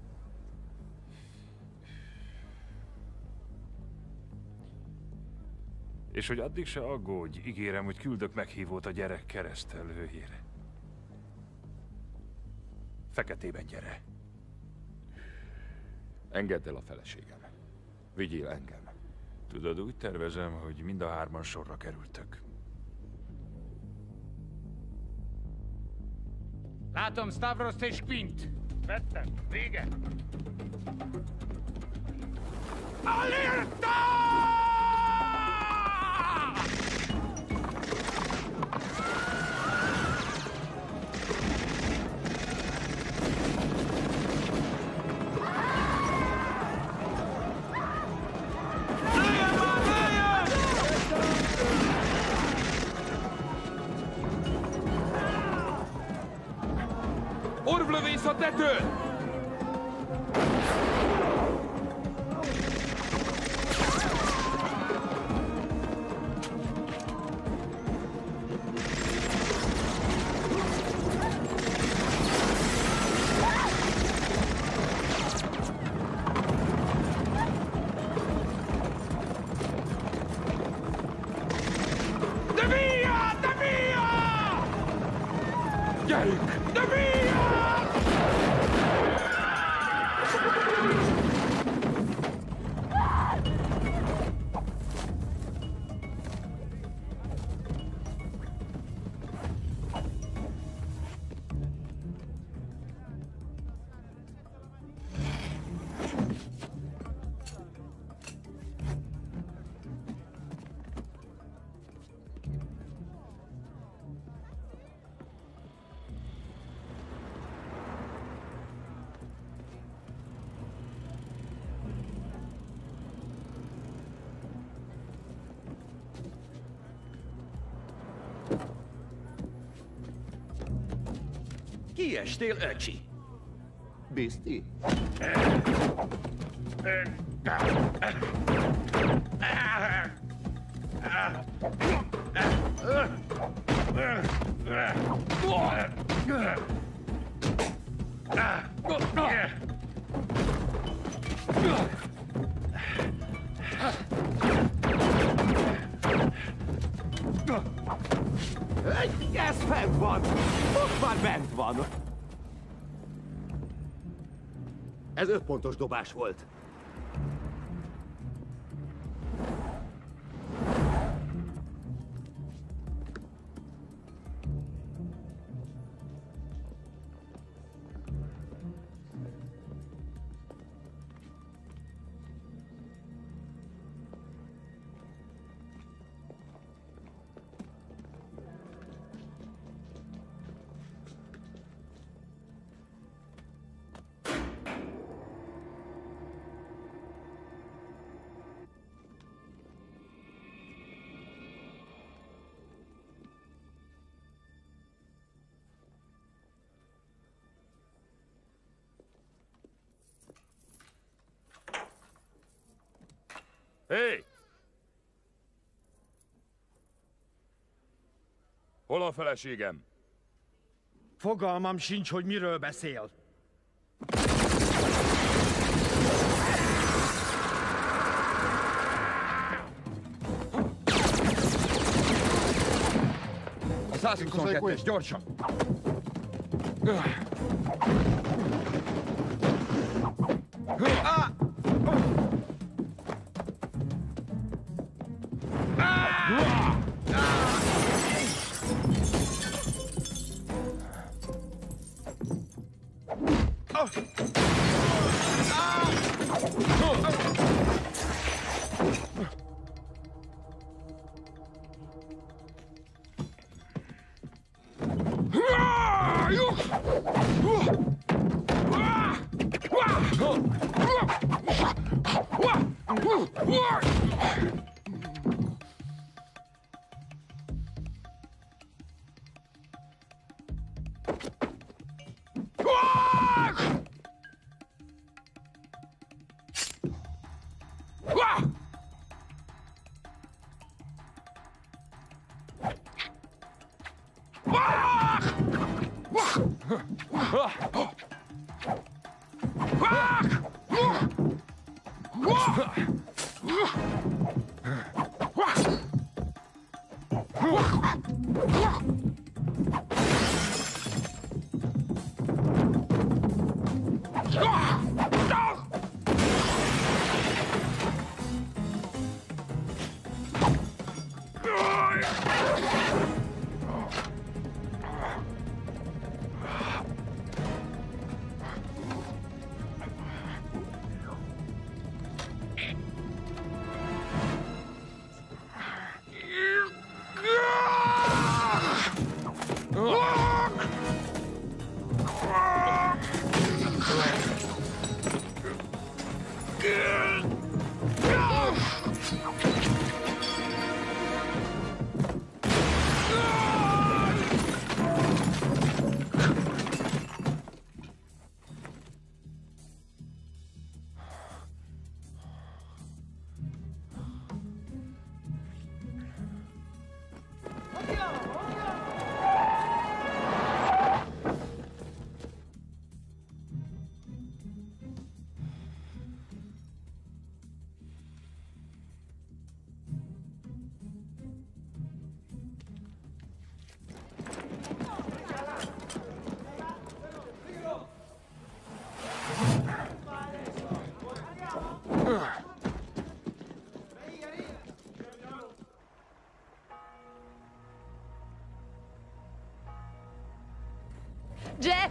És hogy addig se aggódj, ígérem, hogy küldök meghívót a gyerek keresztelőjére. Feketében gyere. Engedd el a feleségem. Vigyél engem. Tudod, úgy tervezem, hogy mind a hárman sorra kerültök. Látom Stavroszt és Quint. Vettem, vége! Alerta! Orvlövész a tetőn! De via! De via! Gyerünk! De via! Kiestél, öcsi? Bizti? Ez fent van! Most már bent van! Ez 5 pontos dobás volt. Hé! Hol a feleségem? Fogalmam sincs, hogy miről beszél. A 122-es, gyorsan! Jack!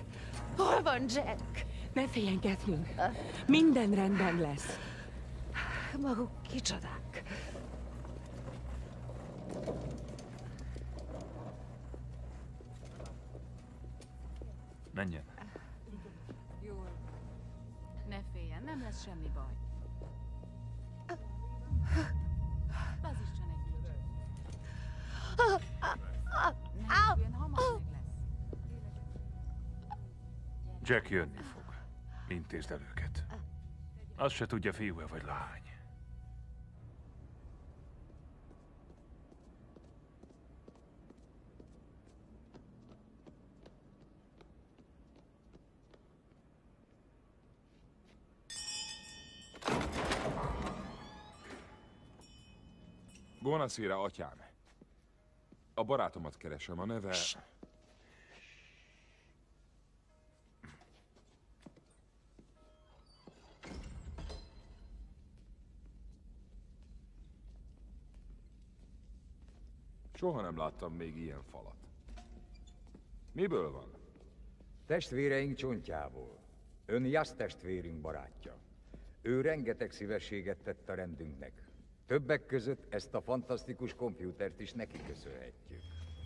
Hol van Jack? Ne féljen, Catherine. Minden rendben lesz. Maguk kicsodák. Menjen. Jól. Ne féljen, nem lesz semmi baj. Lazítson egy kicsit. Ne hívjön, hamar meg lesz. Jack jönni fog. Intézd el őket. Azt se tudja, fiú-e vagy lány. Buonasera, atyám. A barátomat keresem, a neve... Soha nem láttam még ilyen falat. Miből van? Testvéreink csontjából. Ön Jas testvérünk barátja. Ő rengeteg szívességet tett a rendünknek. Többek között ezt a fantasztikus kompjútert is neki köszönhetjük.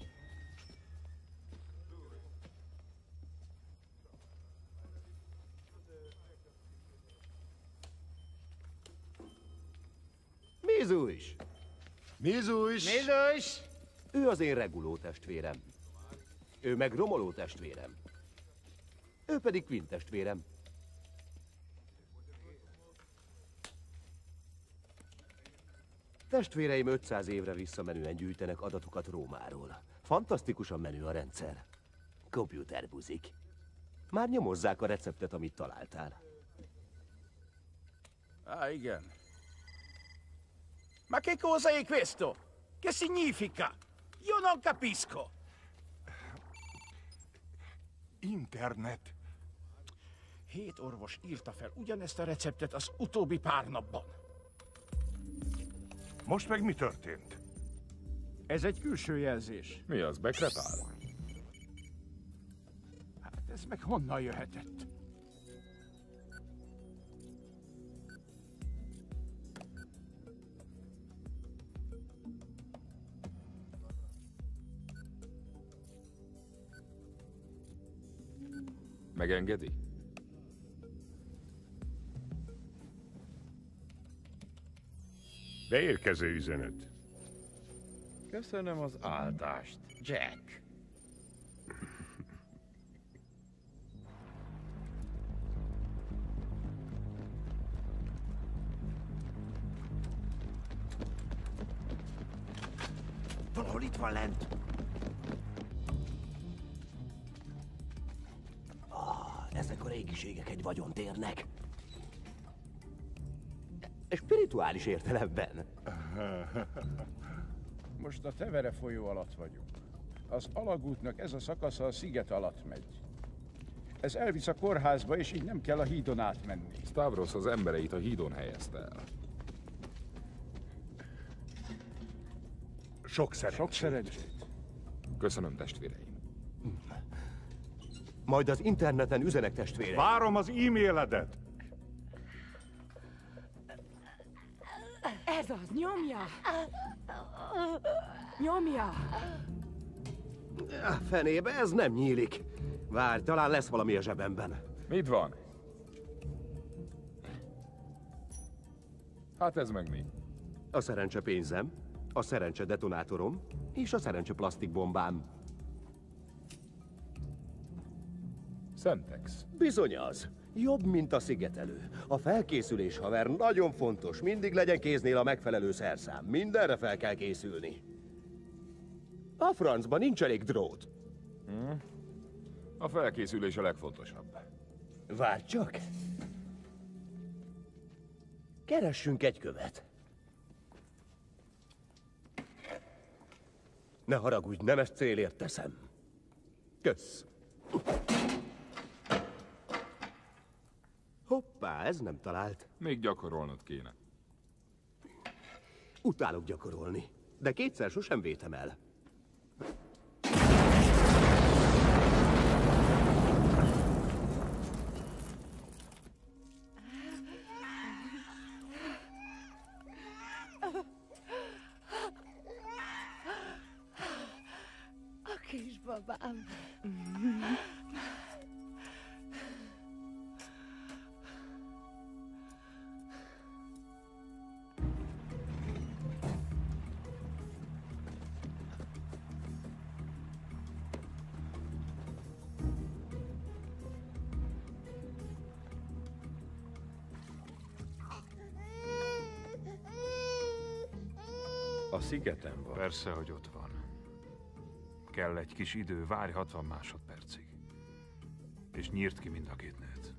Mézújs! Mézújs! Mézújs! Ő az én Reguló testvérem. Ő meg Romoló testvérem. Ő pedig Quinn testvérem. Testvéreim 500 évre visszamenően gyűjtenek adatokat Rómáról. Fantasztikusan menő a rendszer. Komputerbuzik. Már nyomozzák a receptet, amit találtál. Igen. Ma che cosa è questo? Che significa? Io non capisco. Internet. 7 orvos írta fel ugyanezt a receptet az utóbbi pár napban. Most meg mi történt? Ez egy külső jelzés. Mi az, bekrepál? Hát ez meg honnan jöhetett? Megengedi? Beérkező üzenet. Köszönöm az áldást, Jack. Valahol itt van lent. Ezek a régiségek egy vagyont érnek. Spirituális értelemben. Most a Tevere folyó alatt vagyunk. Az alagútnak ez a szakasza a sziget alatt megy. Ez elvisz a kórházba, és így nem kell a hídon átmenni. Stavros az embereit a hídon helyezte el. Sok szerencsét. Köszönöm, testvéreim. Majd az interneten üzenek, testvére. Várom az e-mailedet. Ez az, nyomja! Nyomja! Fenébe, ez nem nyílik. Várj, talán lesz valami a zsebemben. Mit van? Hát ez meg mi? A szerencse pénzem, a szerencse detonátorom és a szerencse plastikbombám. Semtex. Bizony az. Jobb, mint a szigetelő. A felkészülés, haver, nagyon fontos. Mindig legyen kéznél a megfelelő szerszám. Mindenre fel kell készülni. A francban nincs elég drót. A felkészülés a legfontosabb. Várj csak! Keressünk egy követ. Ne haragudj, nemes célért teszem. Kösz. Hoppá, ez nem talált. Még gyakorolnod kéne. Utálok gyakorolni, de kétszer sosem vétem el. A kisbabám. A szigeten van. Persze, hogy ott van. Kell egy kis idő, várj 60 másodpercig. És nyírt ki mind a két nőt.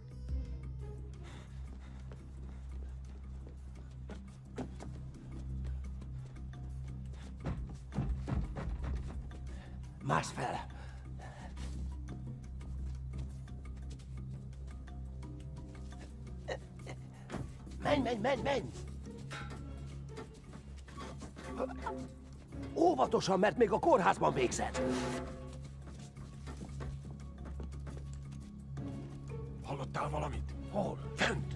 Mász fel! Menj, menj, menj, menj! Óvatosan, mert még a kórházban végzett. Hallottál valamit? Hol? Fönt!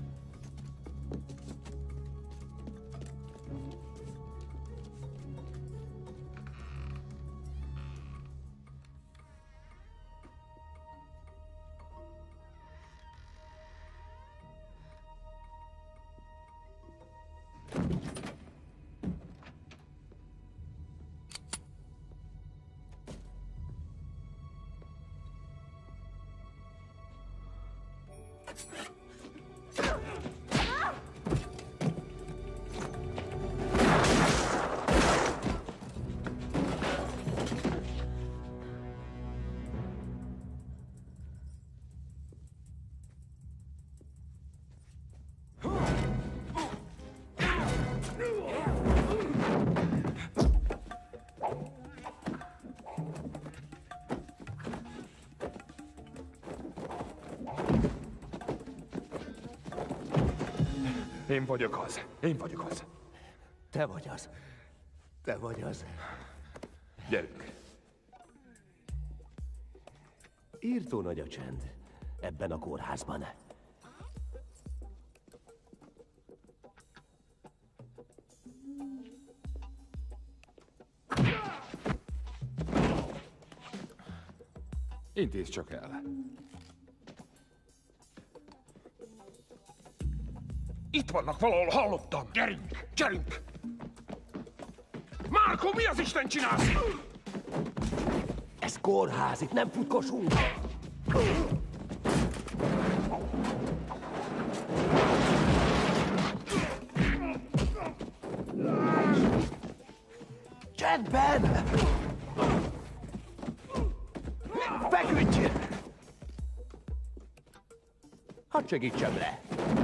Én vagyok az. Én vagyok az. Te vagy az. Te vagy az. Gyerünk. Írtó nagy a csend ebben a kórházban. Intézz csak el. Itt vannak valahol, hallottam. Gyerünk, gyerünk! Márko, mi az Isten csinálsz? Ez kórház, itt nem futkosunk. Csendben! Feküdj! Hadd segítsem le!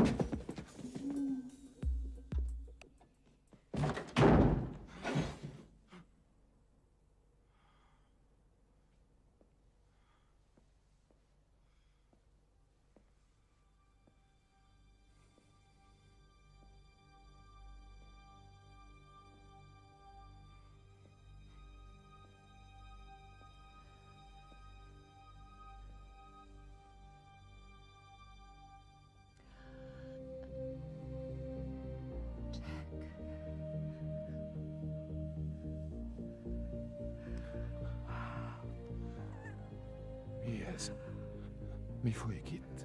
Mi ez? Mi folyik itt?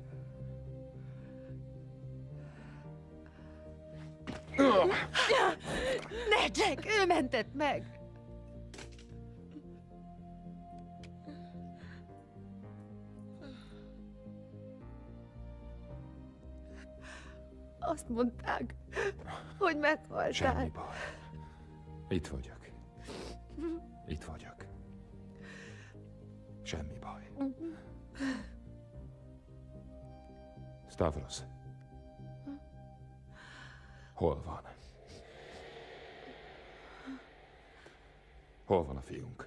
Ne, Jack, ő mentett meg! Azt mondták, hogy meghaltál. Semmi baj. Itt vagyok. Itt vagyok. Semmi baj. Stavros. Hol van? Hol van a fiunk?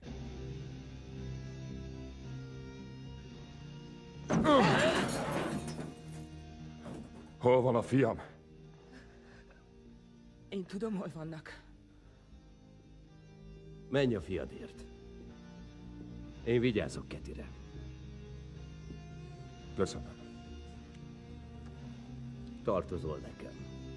Hol van a fiam? Én tudom, hol vannak. Menj a fiadért. Én vigyázok Ketire. Köszönöm. Tartozol nekem.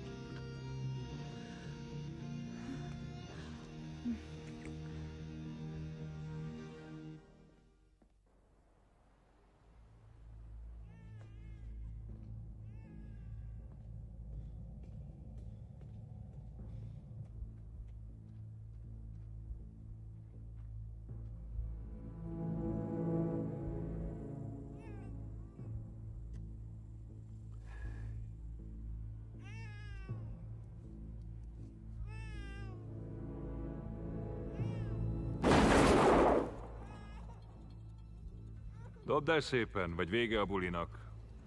Dobd el szépen, vagy vége a bulinak.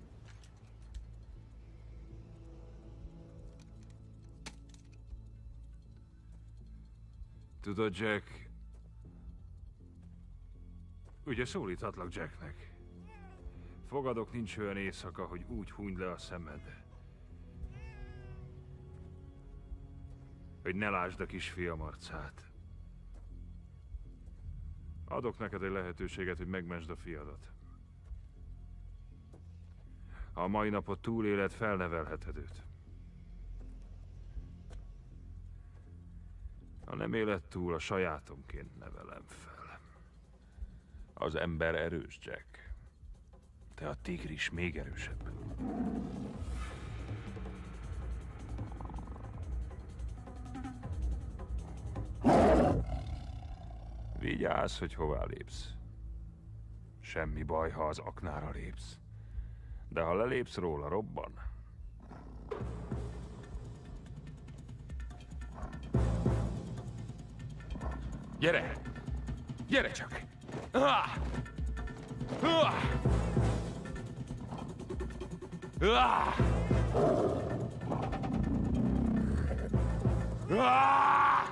Tudod, Jack, ugye szólíthatlak Jacknek. Fogadok, nincs olyan éjszaka, hogy úgy hunyd le a szemed, hogy ne lásd a kisfiam arcát. Adok neked egy lehetőséget, hogy megmentsd a fiadat. Ha a mai napot túléled, felnevelheted őt. Ha nem éled túl, a sajátomként nevelem fel. Az ember erős, Jack. De a tigris még erősebb. Vigyázz, hogy hová lépsz. Semmi baj, ha az aknára lépsz. De ha lelépsz róla, robban. Gyere! Gyere csak! Ah! Ah! Ah! Ah!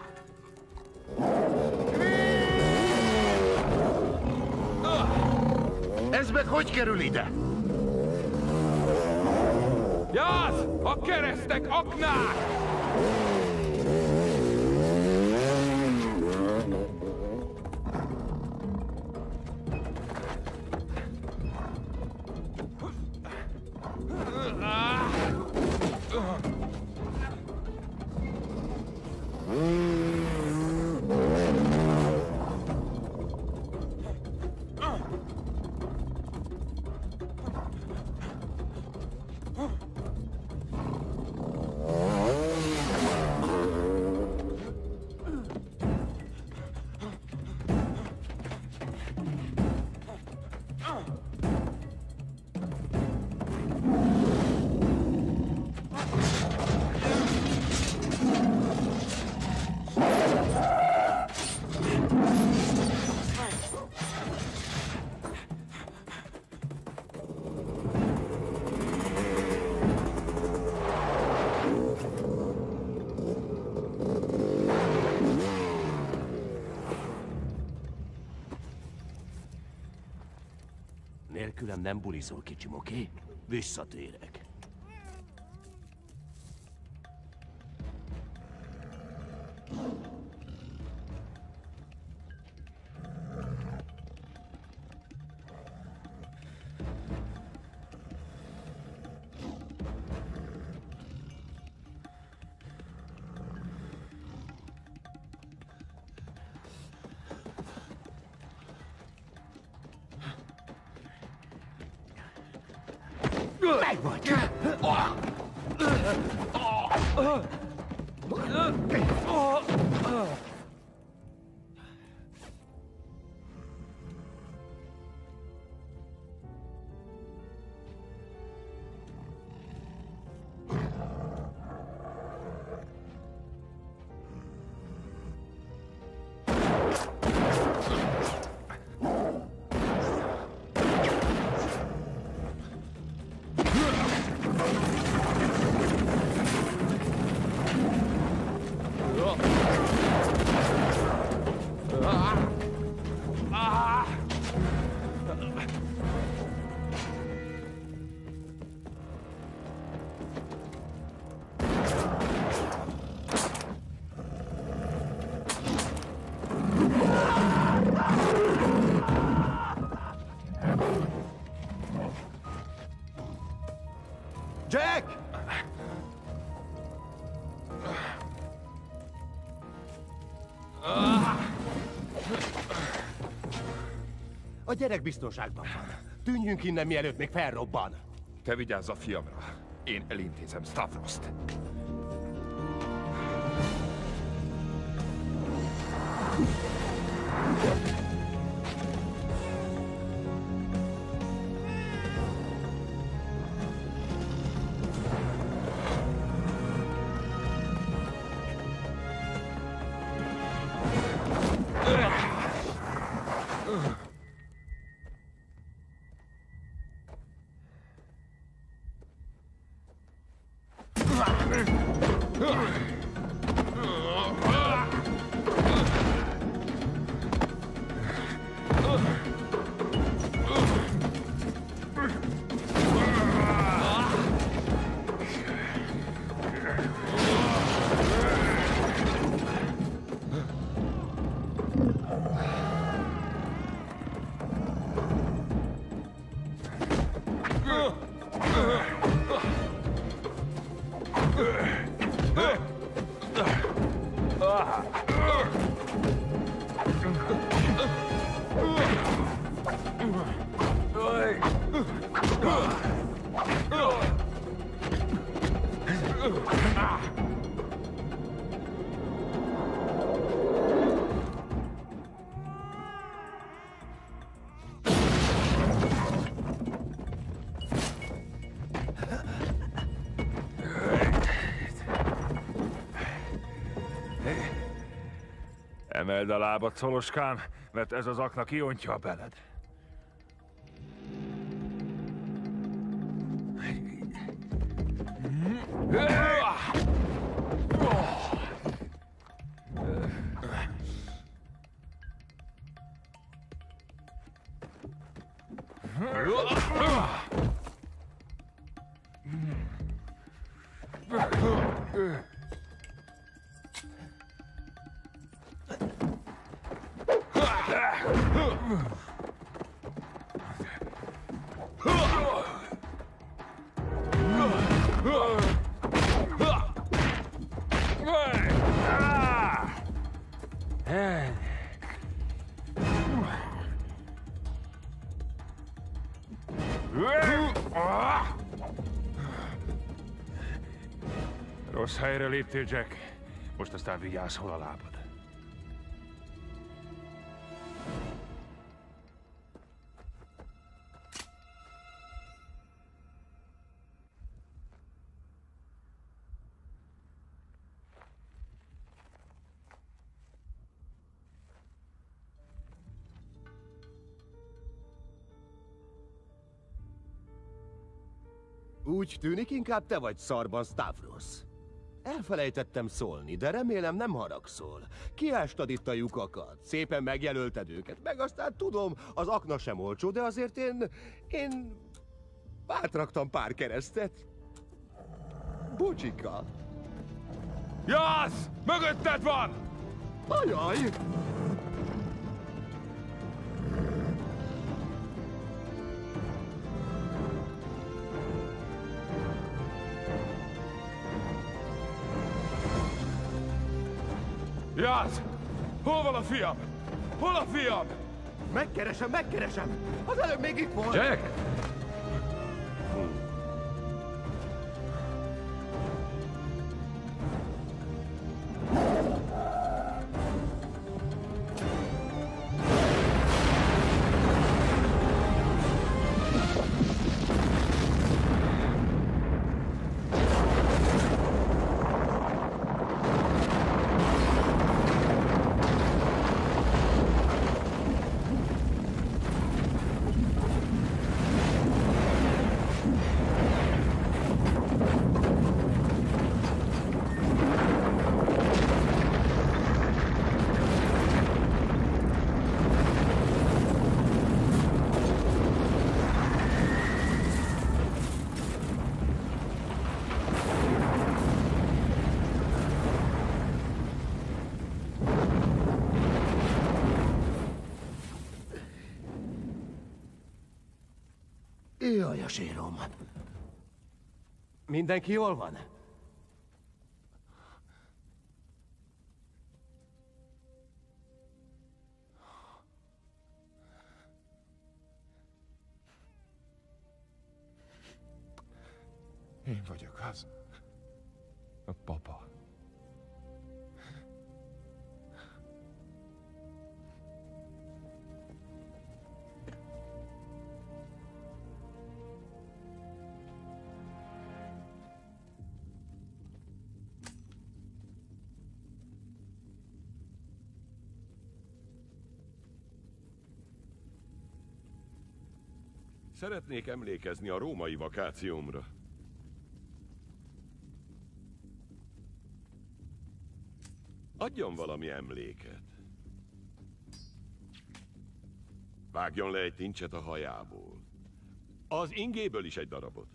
Ez meg hogy kerül ide? Jász! A keresztek, aknák! Nélkülem nem bulizol, kicsim, oké? Visszatérek. Megvagy! Jack! A gyerek biztonságban van. Tűnjünk innen, mielőtt még felrobban. Te vigyázz a fiamra. Én elintézem Stavrost. Emeld a lábad, Szoloskám, mert ez az akna kiontja a beled. Rossz helyre léptél, Jack. Most aztán vigyázz, hol a lábad. Úgy tűnik, inkább te vagy szarban, Stavros. Elfelejtettem szólni, de remélem nem haragszol. Kiástad itt a lyukakat, szépen megjelölted őket, meg aztán tudom, az akna sem olcsó, de azért én átraktam pár keresztet. Bocsika. Jász! Mögötted van! Ajaj! Jász! Hol van a fiam? Hol a fiam? Megkeresem! Az előbb még itt volt! Jack! Jaj, a sérom. Mindenki jól van? Én vagyok az. A papa. Szeretnék emlékezni a római vakációmra. Adjon valami emléket. Vágjon le egy tincset a hajából. Az ingéből is egy darabot.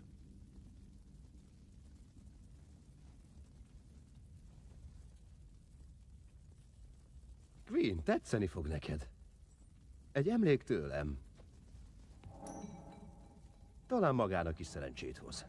Queen, tetszeni fog neked. Egy emlék tőlem. Talán magának is szerencsét hoz.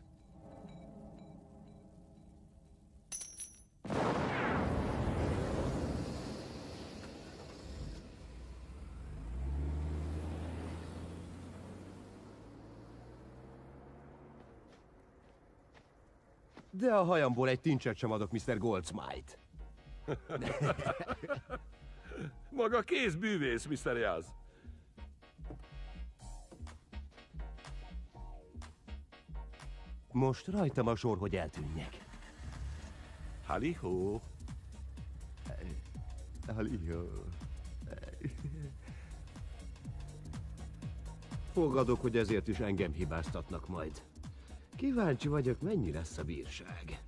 De a hajamból egy tincset sem adok Mr. Goldsmith. Maga kézbűvész, Mr. Jazz. Most rajtam a sor, hogy eltűnjek. Halihó. Halihó. Fogadok, hogy ezért is engem hibáztatnak majd. Kíváncsi vagyok, mennyi lesz a bírság.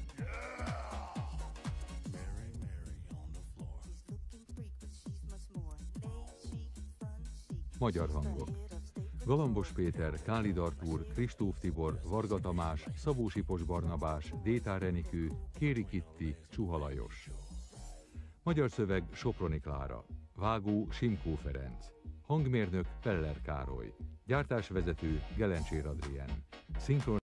Magyar hangok. Galambos Péter, Kálid Artúr, Kristóf Tibor, Varga Tamás, Szabó Sipos Barnabás, Détár Enikő, Kéri Kitti, Csuha Lajos. Magyar szöveg Soproni Klára. vágó Simkó Ferenc, hangmérnök Peller Károly, gyártásvezető Gelencsér Adrien, szinkron